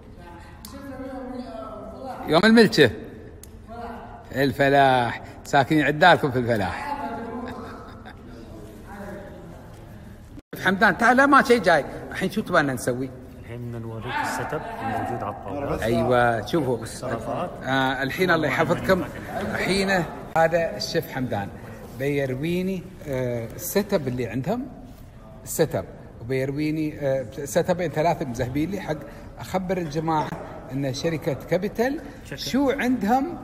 يوم الملكة الفلاح، ساكنين عدالكم في الفلاح. حمدان تعال، ما شيء جاي الحين. شو تبغى نسوي؟ الحين نوريك السيت اب الموجود على الطاولات. ايوه شوفوا والسلطات. الحين الله يحفظكم. الحين هذا الشيف حمدان بيرويني السيت اب اللي عندهم، السيت اب، وبيرويني سيت ابين 3 مذهبين لي حق اخبر الجماعه ان شركه كابيتال شو عندهم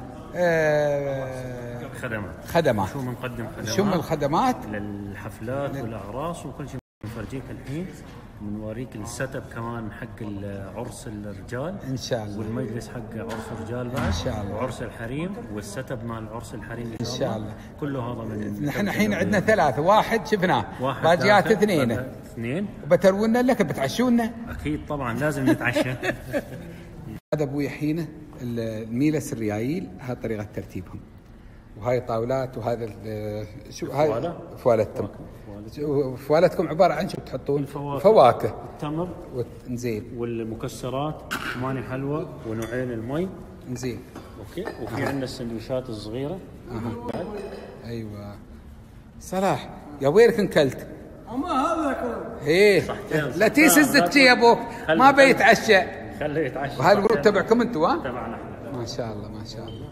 خدمات. شو من الخدمات للحفلات والاعراس وكل شيء. نفرجيك الحين، بنوريك السيت اب كمان حق العرس الرجال ان شاء الله، والمجلس حق عرس الرجال بعد ان شاء الله، وعرس الحريم والسيت اب مال عرس الحريم ان شاء الله. كله هذا من نحن الحين عندنا 3، واحد شفناه، باجيات 2 وبترونا لك بتعشونا. اكيد طبعا لازم نتعشى. هذا ابوي حين الميلس الريايل، هاي طريقه ترتيبهم، وهاي طاولات، وهذا شو هاي فوالتهم. فوالتكم عباره عن شو تحطون؟ فواكه، التمر زين، والمكسرات، 8 حلوى ونوعين المي. زين اوكي. وفي عندنا السندويشات الصغيره. ايوه صلاح يا ويلك انكلت. اما هذا ايه لا تيسزك يا ابوك، ما بيتعشى. خليه يتعشى. وهذا الجروب تبعكم انتم؟ ها تبعنا احنا. ما شاء الله ما شاء الله.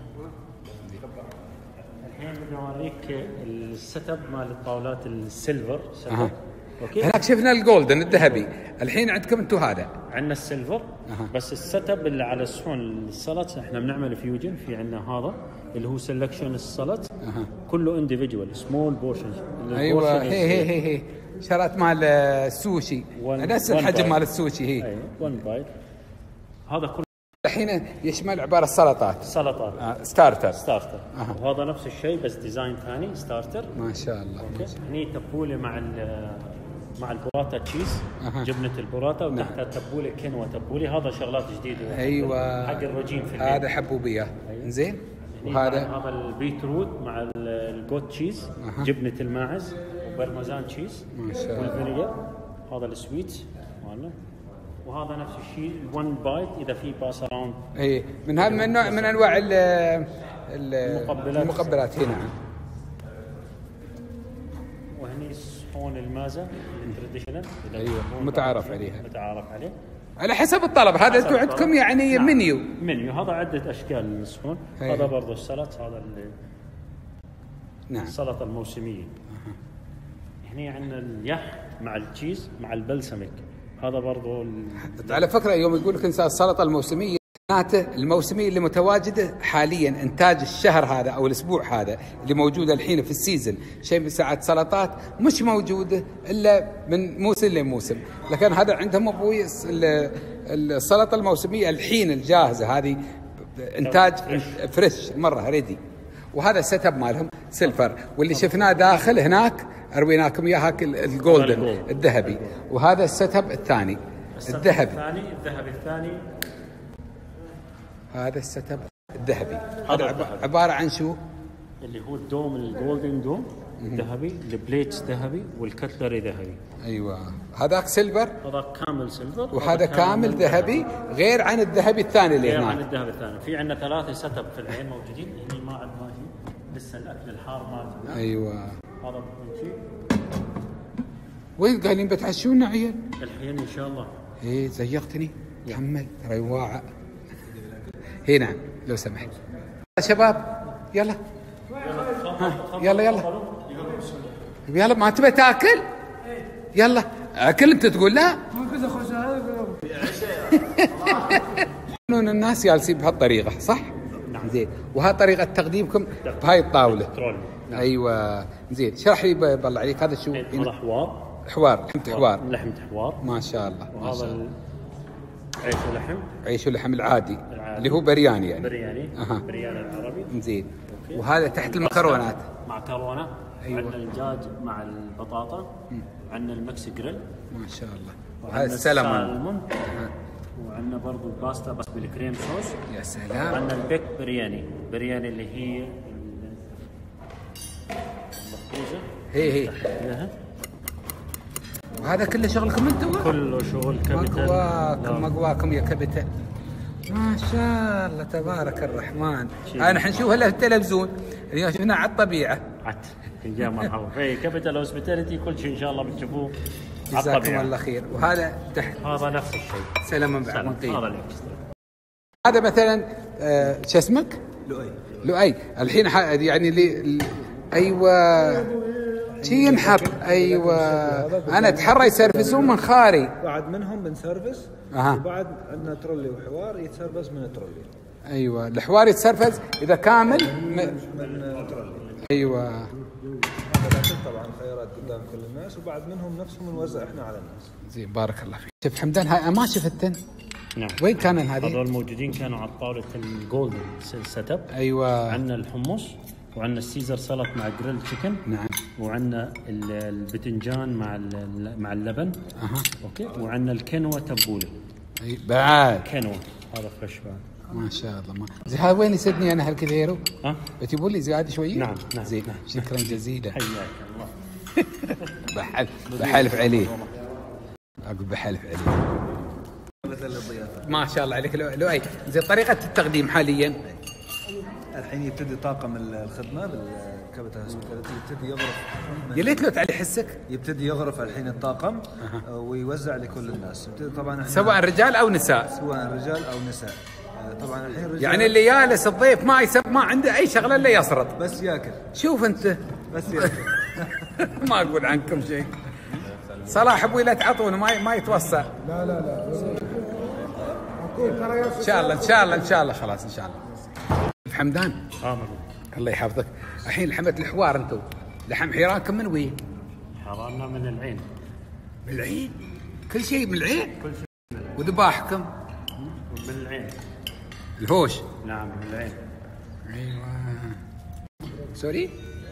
الحين بدي اوريك السيت اب مال الطاولات السيلفر. اوكي. هناك شفنا الجولدن الذهبي، الحين عندكم انتم هذا. عندنا السيلفر. بس السيت اب اللي على الصحون السلطه احنا بنعمل فيوجن. في عندنا هذا اللي هو سelection السلطه كله انديفيدوال سمول بورشنز. ايوه هي شرات مال السوشي، نفس الحجم مال السوشي. هي ايوه 1 بايت. هذا كله الحين يشمل عباره السلطات. ستارتر. وهذا نفس الشيء بس ديزاين ثاني ستارتر. ما شاء الله. هني تبوله مع البوراتا تشيز. جبنه البوراتا وتحتها تبوله كينوا تبوله. هذا شغلات جديده. ايوه حق الرجيم في البيت. هذا حبوبيه. زين. وهذا البيتروت مع الجوت تشيز. جبنه الماعز وبرمجان تشيز. ما شاء الله. والفينيجر. هذا السويت مالنا. وهذا نفس الشيء 1 بايت اذا في باس اراوند. اي من هذا من نوع من انواع المقبلات هنا. وهني صحون المازه التراديشنال. ايوه متعارف عليها. عليه على حسب الطلب. هذا انتم عندكم يعني نعم. منيو. هذا عده اشكال من الصحون. هذا برضه السلطه. هذا نعم السلطه الموسميه. هنا عندنا اليح مع التشيز مع البلسمك. هذا برضو على فكرة يوم يقول لك السلطة الموسمية، معناته الموسمية اللي متواجدة حاليا، إنتاج الشهر هذا أو الأسبوع هذا اللي موجودة الحين في السيزن. شيء من ساعة سلطات مش موجودة إلا من موسم لموسم، لكن هذا عندهم أبوي السلطة الموسمية الحين الجاهزة هذه إنتاج فريش مرة ريدي. وهذا السيت اب مالهم سيلفر، واللي شفناه داخل هناك ارويناكم اياه الجولدن الذهبي. وهذا السيت اب الثاني الذهبي. هذا السيت اب الذهبي. هذا عباره عن شو؟ اللي هو الدوم الجولدن دوم ذهبي، البليتس ذهبي، والكتلري ذهبي. ايوه هذاك سيلفر. هذا كامل سيلفر. وهذا كامل ذهبي غير عن الذهبي الثاني اللي هناك. غير عن الذهبي الثاني. في عندنا 3 سيت اب في العين موجودين. هني ما عاد ماشي لسه الاكل الحار مالته. ايوه هذا بكل شيء. وين قايلين بتعشونا عيال؟ الحين ان شاء الله. ايه زيقتني. كمل رواعه. هي نعم لو سمحت. شباب يلا يلا ما تبي تاكل؟ يلا اكل. انت تقول لا؟ قانون الناس جالسين بهالطريقه صح؟ نعم. زين. وها طريقه تقديمكم بهاي الطاوله. ايوه زين. شرح لي بالله عليك هذا شو؟ هذا حوار. حوار، لحمة حوار. لحمة حوار ما شاء الله. وهذا عيش ولحم. عيش ولحم العادي اللي هو برياني يعني. برياني. برياني العربي. زين. وهذا تحت المكرونات. معكرونة. أيوة. عندنا الدجاج مع البطاطا. عندنا المكس جريل. ما شاء الله. وهذا السلمون. وعندنا برضو الباستا بس بالكريم صوص. يا سلام. وعندنا البيك برياني اللي هي المخبوزة. هي وهذا كله شغلكم انتم؟ كله شغل كابيتال. مقواكم يا كابيتال. ما شاء الله تبارك الرحمن. انا حنشوفها له في التلفزيون، اليوم شفنا على الطبيعه. يا مرحبا. في كابيتال هوسبيتاليتي كل شيء ان شاء الله بتشوفوه على الطبيعه. جزاكم الله خير. وهذا تحت. هذا نفس الشيء. سلام بعد منقيم. هذا هذا مثلا شو اسمك؟ لؤي. الحين يعني ايوه شي ينحط. ايوه انا اتحرى يسرفسون من خاري. بعد منهم بنسرفس. وبعد عندنا ترولي وحوار يتسرفس من ترولي. ايوه الحوار يتسرفس اذا كامل من ترولي. ايوه هذا طبعا خيارات قدام كل الناس، وبعد منهم نفسهم نوزع احنا على الناس. زين بارك الله فيك. شوف حمدان هاي ما شفتن. نعم. وين كانوا هذول؟ هذول موجودين كانوا على طاوله الجولدن سيت اب. ايوه. عندنا الحمص وعندنا السيزر سلطه مع جريل تشيكن. نعم. وعندنا البتنجان مع اللبن. اوكي. وعندنا الكينوا تبوله. اي بعد كينوا هذا فريش بعد. ما شاء الله. ما زين هذا وين يسدني انا هالكثير؟ بتجيبوا لي زياده شويه؟ نعم. زين. شكرا جزيلا. حياك الله. بحلف عليه. اقول بحلف عليه. ما شاء الله عليك لؤي. زين طريقه التقديم حاليا الحين يبتدي طاقم الخدمه بالكابيتال هوسبيتاليتي يبتدي يغرف. يا ليت لو تعلي حسك. يبتدي يغرف الحين الطاقم ويوزع لكل الناس. يبتدي طبعا سواء رجال او نساء. سواء رجال او نساء. طبعا الحين رجال يعني اللي جالس الضيف ما عنده اي شغله الا يسرط بس ياكل. شوف انت بس ياكل. ما اقول عنكم شيء. صلاح ابوي لا تعطونه ما يتوسع. لا ان شاء الله خلاص ان شاء الله. حمدان الله يحفظك. الحين لحمة الحوار انتم لحم حيرانكم من وين؟ حرامنا من العين. من العين؟ كل شيء من العين؟ كل شيء من العين. وذباحكم؟ من العين. الهوش؟ نعم من العين. ايوه. سوري؟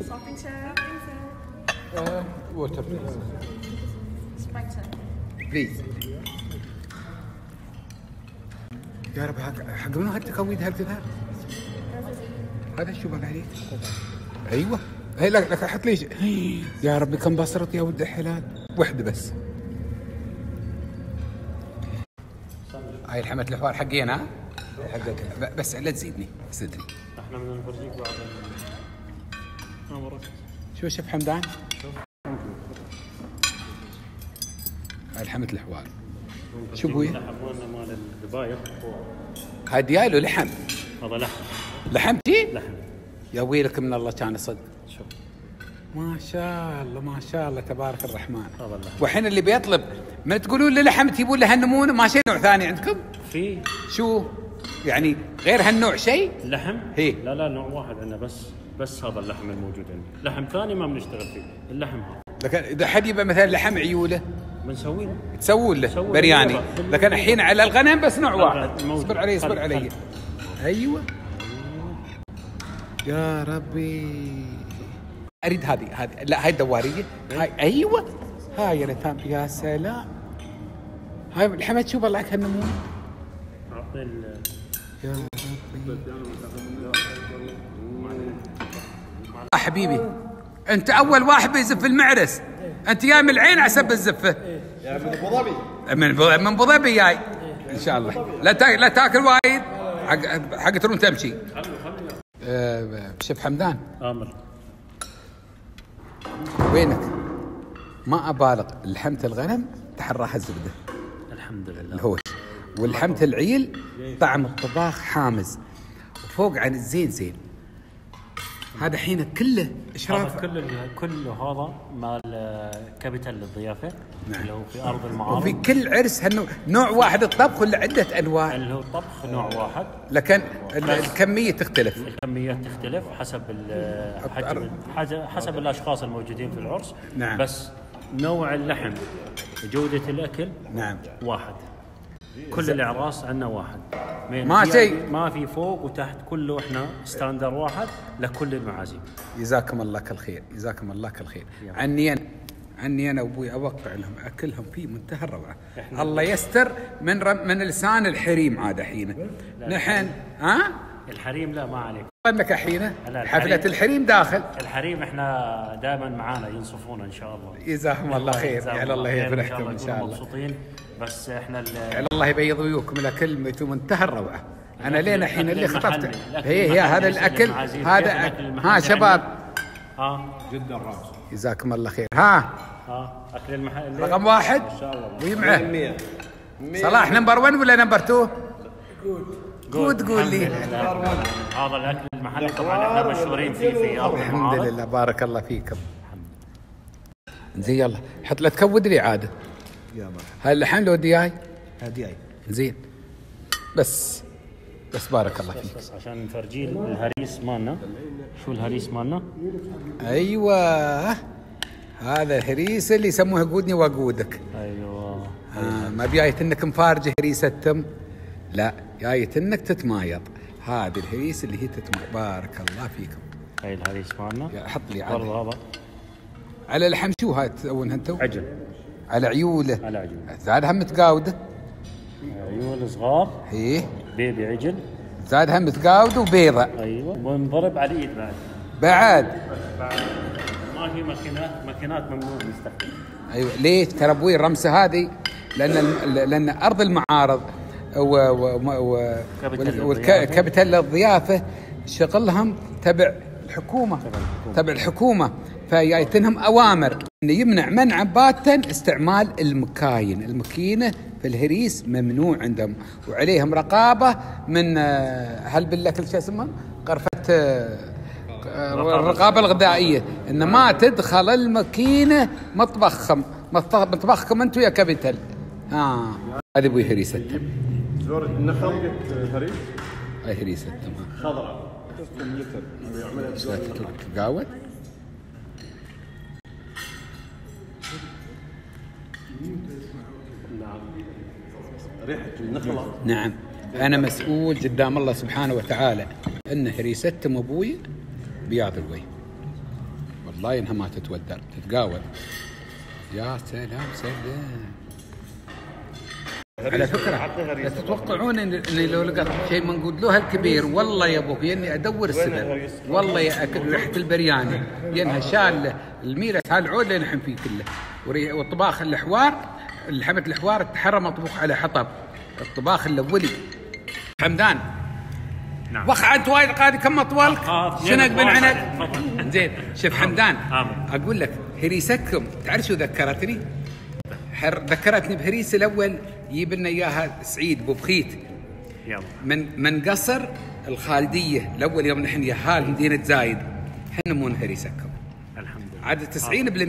ووتر بليز. بليز. يا رب حق منو هالتكويد هالكذا؟ هذا شو بقى عليك؟ ايوه هي لك حط لي يا ربي كم بصرت يا ولد الحلال. وحده بس. هاي لحمة الحوار حقين حقك بس لا تزيدني صدري. احنا بدنا نفرجيك بعد شو شوف حمدان؟ هاي لحمة الحوار. شو بوي؟ حبونا مال الذبايح. هاي ديالو لحم. هذا لحم. لحم تي؟ لحم. يا ويلك من الله كان صدق. شوف ما شاء الله تبارك الرحمن. هذا اللحم. والحين اللي بيطلب من تقولون له لحم تجيبون له هالنمونه ما شيء نوع ثاني عندكم؟ في شو؟ يعني غير هالنوع شيء؟ لحم؟ هي. لا نوع واحد عندنا بس هذا اللحم الموجود عندنا. لحم ثاني ما بنشتغل فيه، اللحم هذا. لكن اذا حد يبى مثلا لحم عيوله بنسوي له. تسوون له برياني. لكن الحين على الغنم بس نوع واحد. اصبر علي. ايوه يا ربي. اريد هذه لا هاي الدواريه. هاي ايوه هاي يا لتام. يا سلام. هاي الحمد شوف الله لك هالنمون. يا ربي حبيبي انت اول واحد بيزف المعرس. انت جاي من العين عسب الزفه. يا من ابو ظبي. من ابو ظبي جاي ان شاء الله. لا تاكل وايد حق ترون تمشي. شوف حمدان امر وينك؟ ما ابالغ لحمة الغنم تحراها الزبده الحمد لله الهوش. واللحمة العيل طعم الطباخ حامز وفوق عن الزين. هذا حين كله اشراف. كله هذا مال كابيتال للضيافه. نعم. اللي هو في ارض المعارض. وفي كل عرس نوع واحد الطبخ ولا عده انواع؟ اللي هو الطبخ نوع واحد. لكن الكميه تختلف. الكميات تختلف حسب حسب الاشخاص الموجودين في العرس. نعم. بس نوع اللحم، جودة الأكل نعم واحد. كل الأعراس عندنا واحد، ما شيء، ما في فوق وتحت، كله إحنا ستاندر واحد لكل المعازيم. جزاكم الله كل خير، جزاكم الله كل خير. عني أنا وأبوي أوقع لهم أكلهم في منتهى الروعة. الله يستر من لسان الحريم عاد حينه. نحن الحريم لا ما عليك. انك حينه حفلة الحريم داخل. الحريم احنا دائما معانا ينصفونا ان شاء الله. جزاهم الله خير، على الله يفرحكم ان شاء الله. مبسوطين بس احنا على الله يبيض وجوهكم، الاكل في منتهى الروعة. انا لين حين اللي خطفت هي هذا الاكل هذا شباب جدا رائع. جزاكم الله خير. اكل المحل رقم 1 ويمعه 100 صلاح نمبر 1 ولا نمبر 2؟ قول لي. هذا الاكل المحلي طبعا احنا مشهورين فيه في ارض المعارض. الحمد لله، بارك الله فيكم. زين يلا حط لا تكود لي عاده. يا مرحبا. هاي اللحم لو دياي؟ هدياي. زين بس بارك الله فيك. بس عشان نفرجي الهريس مالنا. شو الهريس مالنا؟ ايوه هذا الهريس اللي يسموه قودني وقودك. ايوه ما بيايت انك مفارجه هريسه تم، لا جايت انك تتمايض. هذه الهريس اللي هي تتمايض. بارك الله فيكم. هاي الهريس مالنا. حط لي هذا على لحم شو هاي تسوونها انتم؟ عجل. على عيوله. على عجل. زادها متقاوده. عيول صغار. ايه بيبي عجل. زادها متقاوده وبيضه. ايوه ونضرب على الايد بعد. ما في ماكينات ممنوع نستخدم. ايوه ليش؟ ترى ابوي الرمسه هذه لان ارض المعارض وكبتل الضيافه شغلهم تبع الحكومه فجايتنهم اوامر انه يمنع منعا باتا استعمال المكينه في الهريس ممنوع عندهم، وعليهم رقابه من هل بالاكل شو اسمه غرفه الرقابه الغذائيه ان ما تدخل الماكينه مطبخكم انتم يا كابيتال. هذا ابوي هريسه زور النخل هريس. هاي هريسه تمام خضراء تقاوت. ريحه النخله. نعم انا مسؤول قدام الله سبحانه وتعالى ان هريستم ابوي بياض الوجه، والله انها ما تتودر تتقاول. يا سلام. على فكره لا تتوقعون ان لو لقيت شيء منقود له الكبير والله يا ابوك اني ادور السبب، والله يا اكل ريحه البرياني ينها شال الميره هالعود اللي نحن فيه كله، والطباخ الحوار لحمه الحوار التحرى مطبوخ على حطب. الطباخ الاولي حمدان. نعم. وقع انت وايد قاعد كم اطولك شنق بن عنق. زين شوف حمدان اقول لك هريستكم تعرف شو ذكرتني؟ ذكرتني بهريس الاول يجيب لنا اياها سعيد بوبخيت من قصر الخالديه الاول يوم نحن يهال مدينه زايد. احنا مو هريسكم الحمد لله. عاد 90%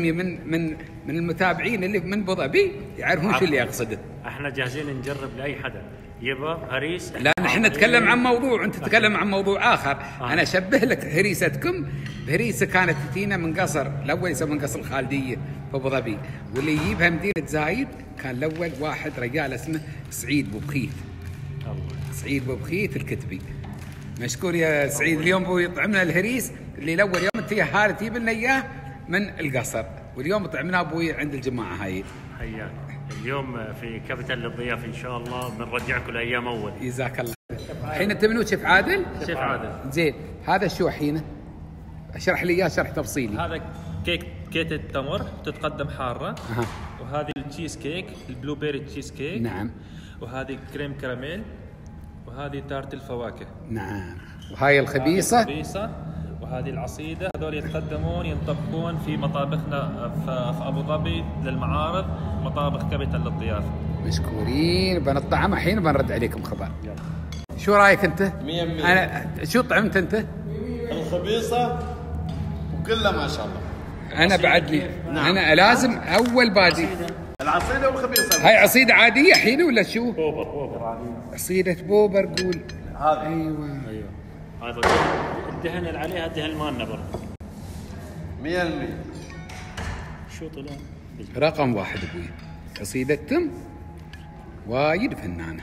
من المتابعين اللي من ابو ظبي يعرفون شو اللي اقصده. احنا جاهزين نجرب لاي حدا يبغى هريس. لا نحن نتكلم عن موضوع وانت تتكلم عن موضوع اخر. انا اشبه لك هريستكم بهريسه كانت تجينا من قصر الاول يسمون قصر الخالديه في ابو ظبي، واللي يجيبها مدينه زايد كان الاول واحد رجال اسمه سعيد بوبخيت. سعيد بوبخيت الكتبي. مشكور يا سعيد. اليوم ابوي يطعمنا الهريس اللي الاول يوم انت يا هاله تجيب لنا اياه من القصر، واليوم طعمناه ابوي عند الجماعه هاي. حياك. اليوم في كابيتال للضيافه ان شاء الله بنرجعكم لايام اول. جزاك الله. الحين انت منو شيف عادل؟ شيف عادل. زين هذا شو الحين؟ اشرح لي اياه شرح تفصيلي. هذا كيكه التمر تتقدم حاره. وهذه التشيز كيك البلو بيري تشيز كيك. نعم. وهذه كريم كراميل. وهذه تارت الفواكه. نعم. وهاي الخبيصه. وهذه العصيده. هذول يتقدمون ينطبخون في مطابخنا في ابو ظبي للمعارض، مطابخ كابيتال للضيافه. مشكورين. بنطعم الحين وبنرد عليكم خبر. شو رايك انت؟ 100%. انا شو طعمت انت؟ الخبيصه وكلها ما شاء الله. انا بعد لي. نعم. انا لازم اول بادي العصيده والخبيصه. هاي عصيده عاديه حين ولا شو؟ بوبر عاديه. عصيده بوبر قول. هذا ايوه هذا الدهن اللي عليها الدهن مالنا برضه 100%. شو طلع؟ رقم 1 ابوي قصيدة تم وايد فنانة.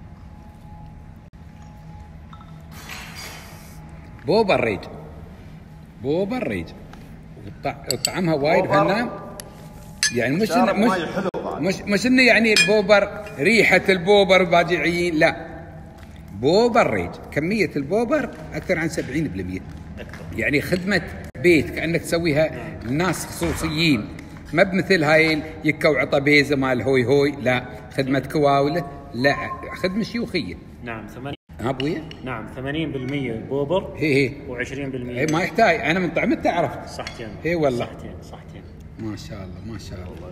بوبا الريج، بوبا الريج وطعمها وايد فنان. يعني مش انه يعني البوبر ريحة البوبر باجعين، لا، بوبا الريج كمية البوبر أكثر عن 70%. يعني خدمة بيت كأنك تسويها لناس خصوصيين، ما بمثل هاي يكا وعطبيزة مال هوي هوي، لا، خدمة كواولة، لا، خدمة شيوخية. نعم 80. ابويا نعم 80% بوبر هي و20% ما يحتاج. انا من طعمته عرفت. صحتين. اي والله صحتين. ما شاء الله ما شاء الله.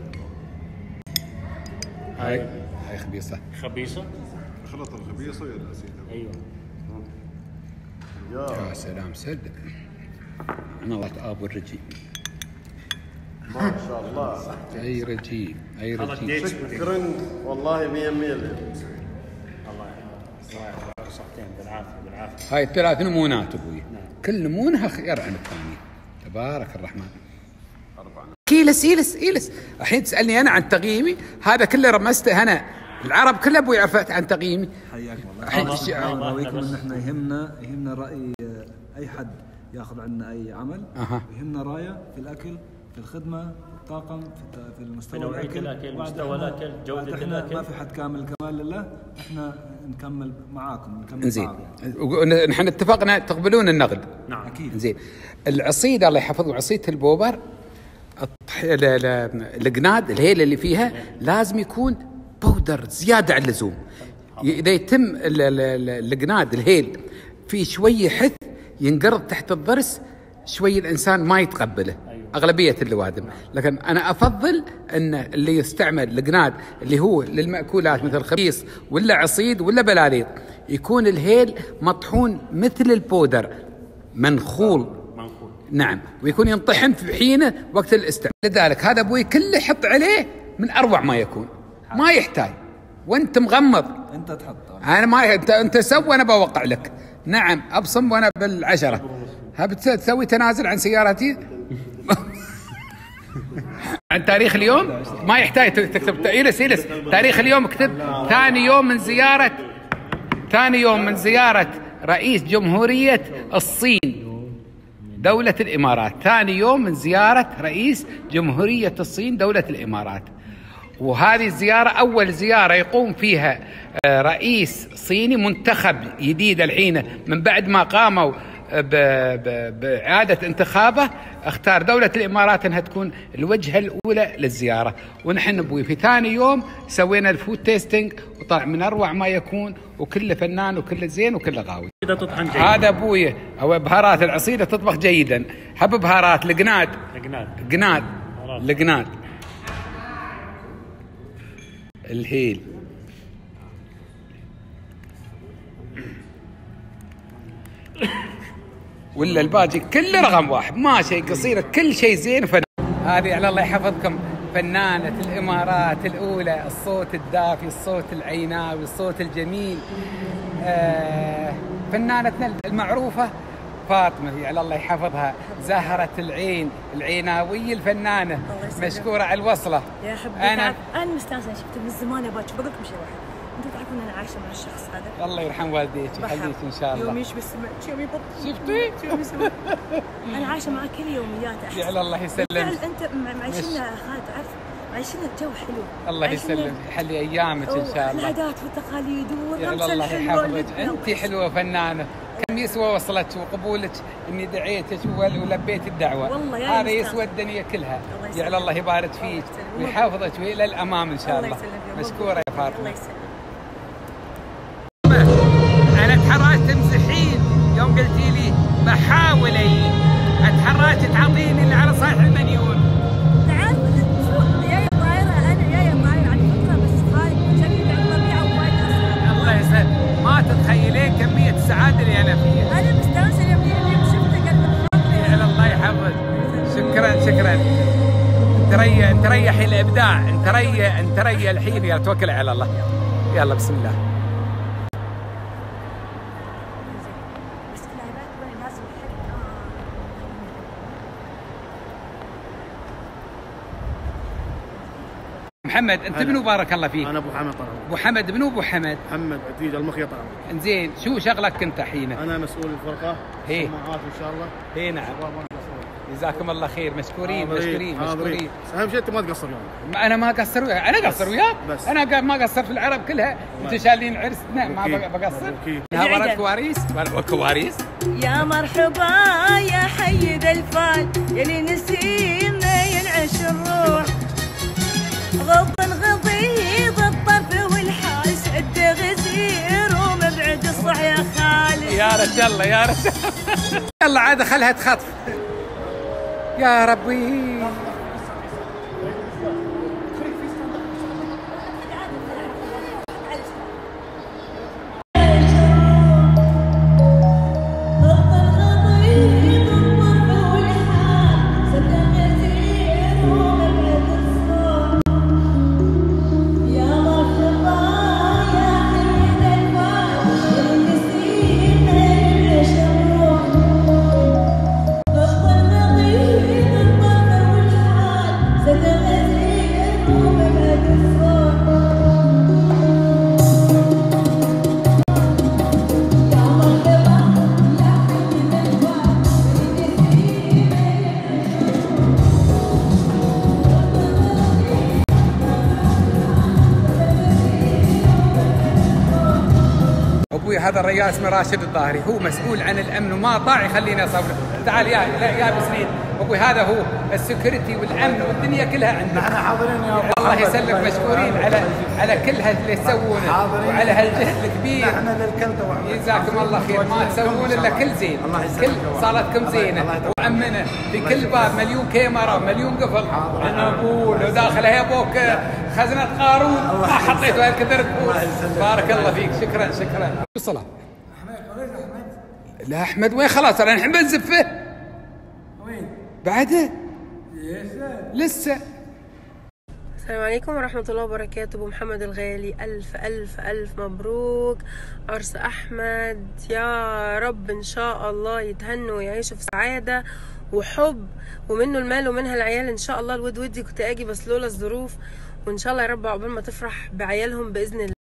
هاي خبيصة خلط الخبيصة يا الأسيدة. ايوه يا سلام صدق. انا الله تقابل الرجيم ما شاء الله. اي رجيم اي رجيم. شكرا والله 100 الله صحتين بالعافية. هاي 3 نمونات ابوي. كل نمونها خير عن الثانية. تبارك الرحمن. يلس الحين تسألني أنا عن تقييمي، هذا كله رمسته أنا. العرب كله أبوي عرفت عن تقييمي. حياك الله. الله يكون إن إحنا يهمنا رأي أي حد ياخذ عنا أي عمل. يهمنا رأيه في الأكل، في الخدمة، الطاقم، في المستوى الأكل، مستوى الأكل، جودة الأكل. ما في حد كامل كمال لله. إحنا نكمل معاكم، نكمل زين. نحن اتفقنا تقبلون النقد. نعم أكيد. زين. العصيدة الله يحفظه، عصيدة البوبر القناد الهيل اللي فيها لازم يكون بودر زيادة عن اللزوم. إذا يتم القناد الهيل في شوية حث ينقرض تحت الضرس شوي، الإنسان ما يتقبله أغلبية اللوادم. لكن أنا أفضل أن اللي يستعمل القناد اللي هو للمأكولات مثل خبيص ولا عصيد ولا بلاليط يكون الهيل مطحون مثل البودر، منخول. نعم، ويكون ينطحن في حينه وقت الاستعمال. لذلك هذا ابوي كله يحط عليه من اروع ما يكون، ما يحتاج. وانت مغمض انت تحط. انا ما انت سوي، انا بوقع لك. نعم ابصم وانا بال10. تسوي تنازل عن سيارتي عن تاريخ اليوم ما يحتاج تكتب. يلس تاريخ اليوم اكتب ثاني يوم من زيارة رئيس جمهورية الصين دولة الإمارات. ثاني يوم من زيارة رئيس جمهورية الصين دولة الإمارات. وهذه الزيارة أول زيارة يقوم فيها رئيس صيني منتخب جديد الحين من بعد ما قاموا بإعادة انتخابه. اختار دولة الإمارات أنها تكون الوجهة الأولى للزيارة. ونحن أبوي في ثاني يوم سوينا الفود تيستينج وطلع من أروع ما يكون، وكله فنان وكله زين وكله غاوي. هذا أبوي أو بهارات العصيدة تطبخ جيدا. حب بهارات القناد الهيل ولا الباجي كله رقم 1. ما شيء قصيرة، كل شيء زين فنان. هذه على الله يحفظكم فنانة الإمارات الأولى، الصوت الدافي، الصوت العيناوي، الصوت الجميل. فنانتنا المعروفة فاطمة على الله يحفظها، زهرة العين العيناوية الفنانة، مشكورة على الوصلة. يا حبيبي أنا مستانسة شفتك من زمان. أبغى أقول لكم شيء واحد، أنتم تعرفون أنا عايشة مع الشخص هذا. الله يرحم والديك ويحييك إن شاء الله. يوم يشبه السمع، يوم يبطل. شفتي؟ أنا عايشة معه كل يومياته. يا الله يسلمك. أنت معيشنا خالد، عارف، عايشين الجو حلو. الله يسلمك، يحلي ايامك ان شاء الله. العادات والتقاليد والرمز الحلو. الله يحفظك، انت حلوه فنانه. كم يسوى وصلك وقبولك اني دعيتك ولبيت الدعوه. والله هذا يسوى الدنيا كلها. يا الله يبارك فيك ويحافظك والى الامام ان شاء الله. مشكوره يا فاطمه. الله يسلمك. انا تحرجت تمزحين يوم قلتي لي بحاول اتحرجت تعطيني اللي على صحيح المليون. ما تتخيلين كمية السعادة اللي أنا فيها. أنا مستانسة اليوم شفتك على الله يحفظك. شكرا. انت ريحي الإبداع، انت ريح الحين. يلا توكل على الله. يلا بسم الله. محمد، انت منو بارك الله فيك؟ انا ابو حمد طبعا. ابو حمد منو ابو حمد؟ محمد عتيج المخيط طبعا. انزين شو شغلك انت حين؟ انا مسؤول الفرقه. هي سماعات ان شاء الله. اي نعم. جزاكم الله خير، مشكورين مشكورين مشكورين. اهم شيء انت ما تقصر يعني. انا ما اقصر وياك، انا اقصر وياك؟ انا ما قصر في العرب كلها، انتم شايلين عرسنا ما بقصر. ورا الكواريس ورا الكواريس. يا مرحبا يا حي ذا الفال يلي نسيمنا ينعش الروح، غض غضيض الطرف والحاس قد غزير ومبعد الصح يا خالد. يا رجال يا رجال يلا عاد خلها تخطف يا ربي. هذا الرجال اسمه راشد الظاهري، هو مسؤول عن الامن وما طاع يخليني اصور. تعال يا بسنين ابوي، هذا هو السكيورتي والامن والدنيا كلها عندنا. نحن حاضرين يا ابو. الله يسلمك، مشكورين على كل اللي يسوونه وعلى هالجهد الكبير. نحن للكل توعد. جزاكم الله خير، ما تسوون الا كل زين. كل صالتكم زينه وامنه في كل باب مليون كاميرا ومليون قفل. انا اقول لو داخل هي ابوك خزنه قارون ما حطيتوا هالكثر تقول. بارك الله فيك، شكرا شكرا. الصلاة لا احمد وين؟ خلاص انا الحين بنزفه. وين بعده؟ لسه. السلام عليكم ورحمة الله وبركاته. ابو محمد الغالي، الف الف الف مبروك عرس احمد. يا رب ان شاء الله يتهنوا ويعيشوا في سعادة وحب، ومنه المال ومنها العيال ان شاء الله. الود ودي كنت اجي بس لولا الظروف، وان شاء الله يا رب عقبال ما تفرح بعيالهم باذن الله.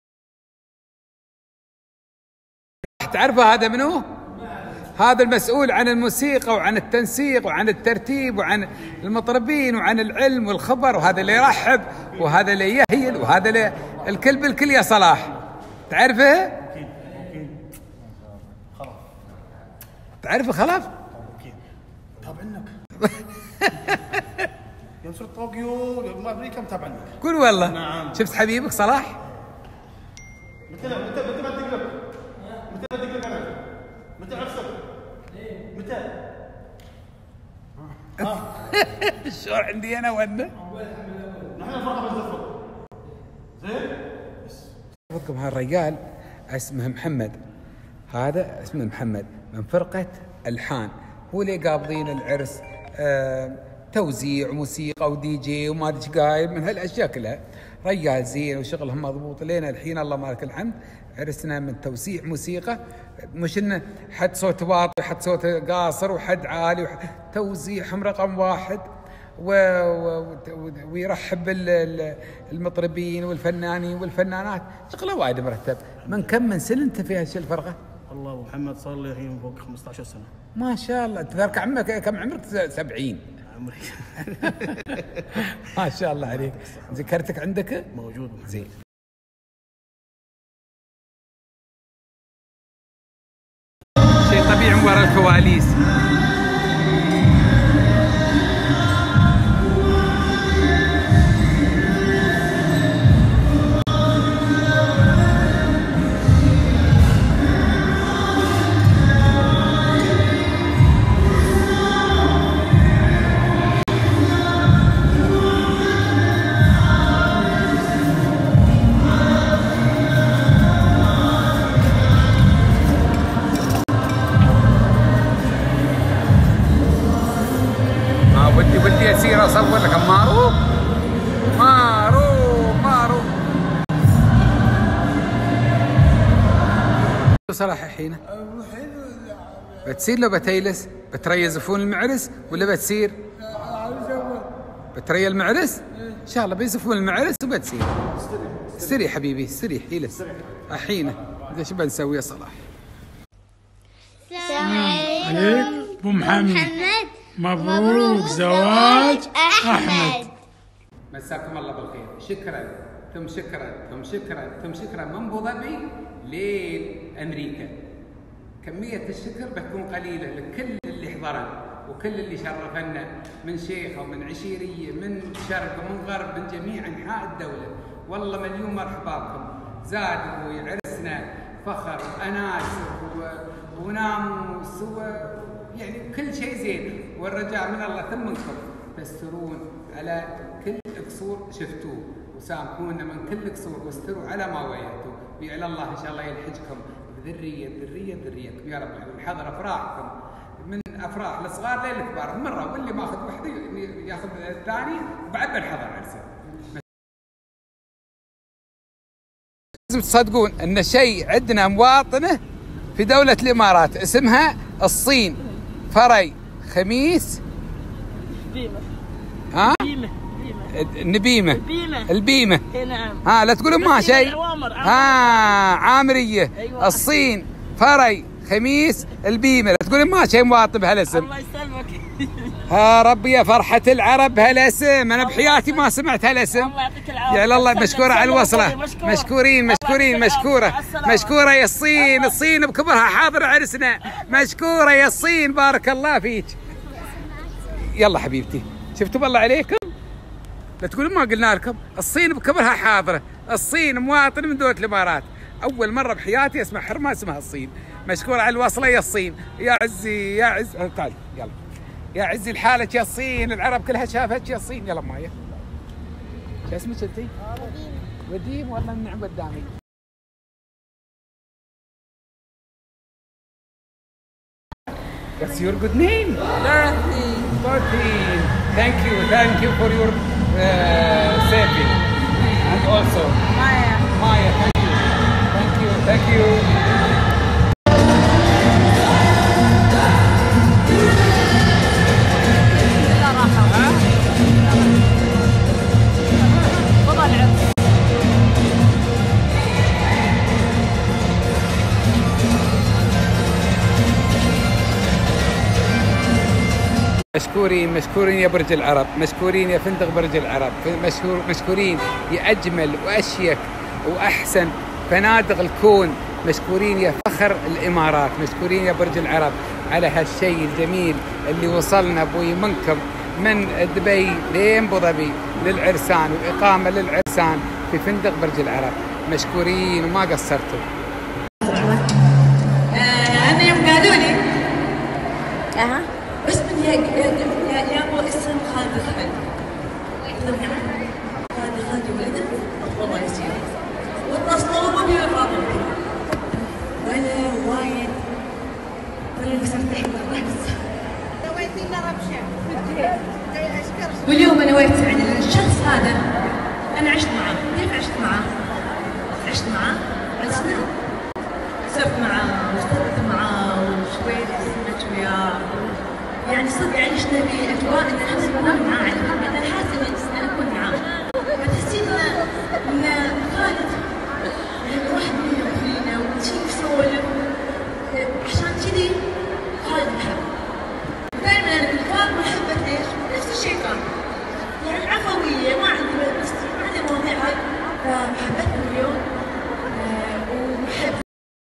تعرفوا هذا منو؟ هذا المسؤول عن الموسيقى وعن التنسيق وعن الترتيب وعن المطربين وعن العلم والخبر، وهذا اللي يرحب وهذا اللي يهيل وهذا اللي الكل بالكل يا صلاح. تعرفه؟ تعرفه خلف؟ اكيد تابعنك. يوم صرت طوكيو يوم امريكا متابعنك. قول والله. نعم. شفت حبيبك صلاح؟ متى ما تقلب؟ متى تقلب انا؟ متى عرفت؟ متى؟ الشعور عندي انا وانه نحن الفرقه بنزفر. زين؟ لكم هالرجال اسمه محمد، هذا اسمه محمد من فرقة الحان، هو اللي قابضين العرس توزيع وموسيقى ودي جي وما ادري ايش قايل من هالاشياء كلها. رجال زين وشغلهم مضبوط لين الحين الله مالك الحمد. عرسنا من توزيع موسيقى، مش انه حد صوت واطي وحد صوت قاصر وحد عالي توزيعهم رقم واحد ويرحب المطربين والفنانين والفنانات. شغله وايد مرتب. من كم من سنه انت في هالشيء الفرقه؟ والله ابو محمد صار لي الحين فوق 15 سنه. ما شاء الله. انت ذاك عمرك كم عمرك؟ 70 عمري. ما شاء الله عليك. ذكرتك عندك موجود زين. شيء طبيعي من وراء الكواليس. ودي اسير اصور لك مارو صراحة الحين بتصير لو بتيلس بتريز فون المعرس ولا بتصير بتريا المعرس؟ ان شاء الله بيزفون المعرس وبتصير. استري حبيبي استري حيلس الحين اذا شو بنسوي يا صلاح. السلام عليكم ابو محمد، مبروك زواج احمد. مساكم الله بالخير. شكرا ثم شكرا ثم شكرا ثم شكرا من ابو ظبي لامريكا. كميه الشكر بتكون قليله لكل اللي حضرنا وكل اللي شرفنا من شيخ ومن عشيريه من شرق ومن غرب من جميع انحاء الدوله. والله مليون مرحبا بكم. زاد ابوي عرسنا فخر واناس وناموس يعني كل شيء زين، والرجاء من الله ثم منكم تسترون على كل قصور شفتوه وسامحونا من كل قصور واستروا على ما ويتوا. وعلى الله ان شاء الله يلحجكم بذريه ذريه ذريتكم يا رب العالمين. حضر افراحكم من افراح الصغار للكبار مره، واللي ماخذ وحده ياخذ الثاني وبعد بنحضر عرسه. لازم تصدقون ان شيء عندنا مواطنه في دوله الامارات اسمها الصين فري خميس ها النبيمه البيمه. نعم. لا تقولون ما شيء. عامريه. أيوة. الصين فري خميس البيمه. لا تقولون ما شيء مواطن بهالاسم. الله يسلمك. يا ربي يا فرحه العرب هالاسم، انا بحياتي ما سمعت هالاسم. الله يعطيك العافيه. يا الله مشكوره على الوصله. مشكورين مشكوره يا الصين. الصين بكبرها حاضر عرسنا. مشكوره يا الصين بارك الله فيك. يلا حبيبتي شفتوا بالله عليكم. لا تقولون ما قلنا لكم. الصين بكبرها حاضره. الصين مواطن من دولة الامارات. اول مره بحياتي اسمع حرمه اسمها الصين. مشكوره على الوصله يا الصين. يا عزي يا عز تعال يلا يا عزي لحالك يا الصين. العرب كلها شافتك يا الصين. يلا مايا شو اسمك انتي؟ وديم والله النعم قدامي. What's your good name? Dorothy. Thank you for your saving. And also Maya. Thank you. مشكورين يا برج العرب، مشكورين يا فندق برج العرب، مشكورين يا أجمل وأشيك وأحسن فنادق الكون، مشكورين يا فخر الإمارات، مشكورين يا برج العرب على هالشيء الجميل اللي وصلنا أبوي منكم من دبي لين أبو ظبي للعرسان وإقامة للعرسان في فندق برج العرب. مشكورين وما قصرتوا. أنا يوم قالوا لي بس بدي يا ابو اسم خالد الحل خالد ولده والله يصير واتصلوا بي الرابط ولا وايد ولا بس ارتحت بالرقص نويتي لنا ربشه واليوم انا نويت يعني الشخص هذا انا عشت معاه. كيف عشت معاه؟ عشت معاه عشنا سرت معاه واشتغلت معاه وشويت سمعت وياه يعني صدق عشنا في اجواء ان احنا نكون معاه. انا حاسه ان اكون معاه فتحسين ان خالد يعني واحد منا وفينا وشي يسولف عشان كذي خالد محب. دائما انا بالفار محبه ايش؟ نفس الشيء كان يعني عفويه ما عندي مواضيع هاي فمحبتنا اليوم ومحب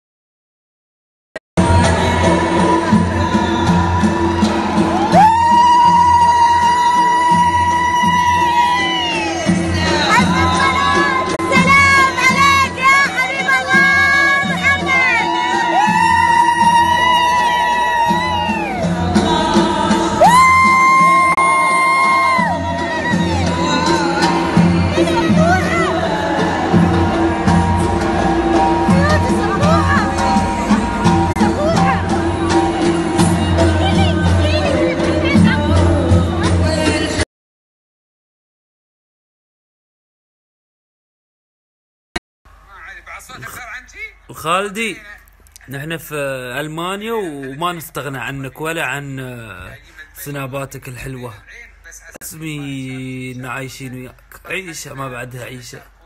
خالدي. نحن في ألمانيا وما نستغنى عنك ولا عن سناباتك الحلوة. اسمي عايشين وياك عيشه ما بعدها عيشه.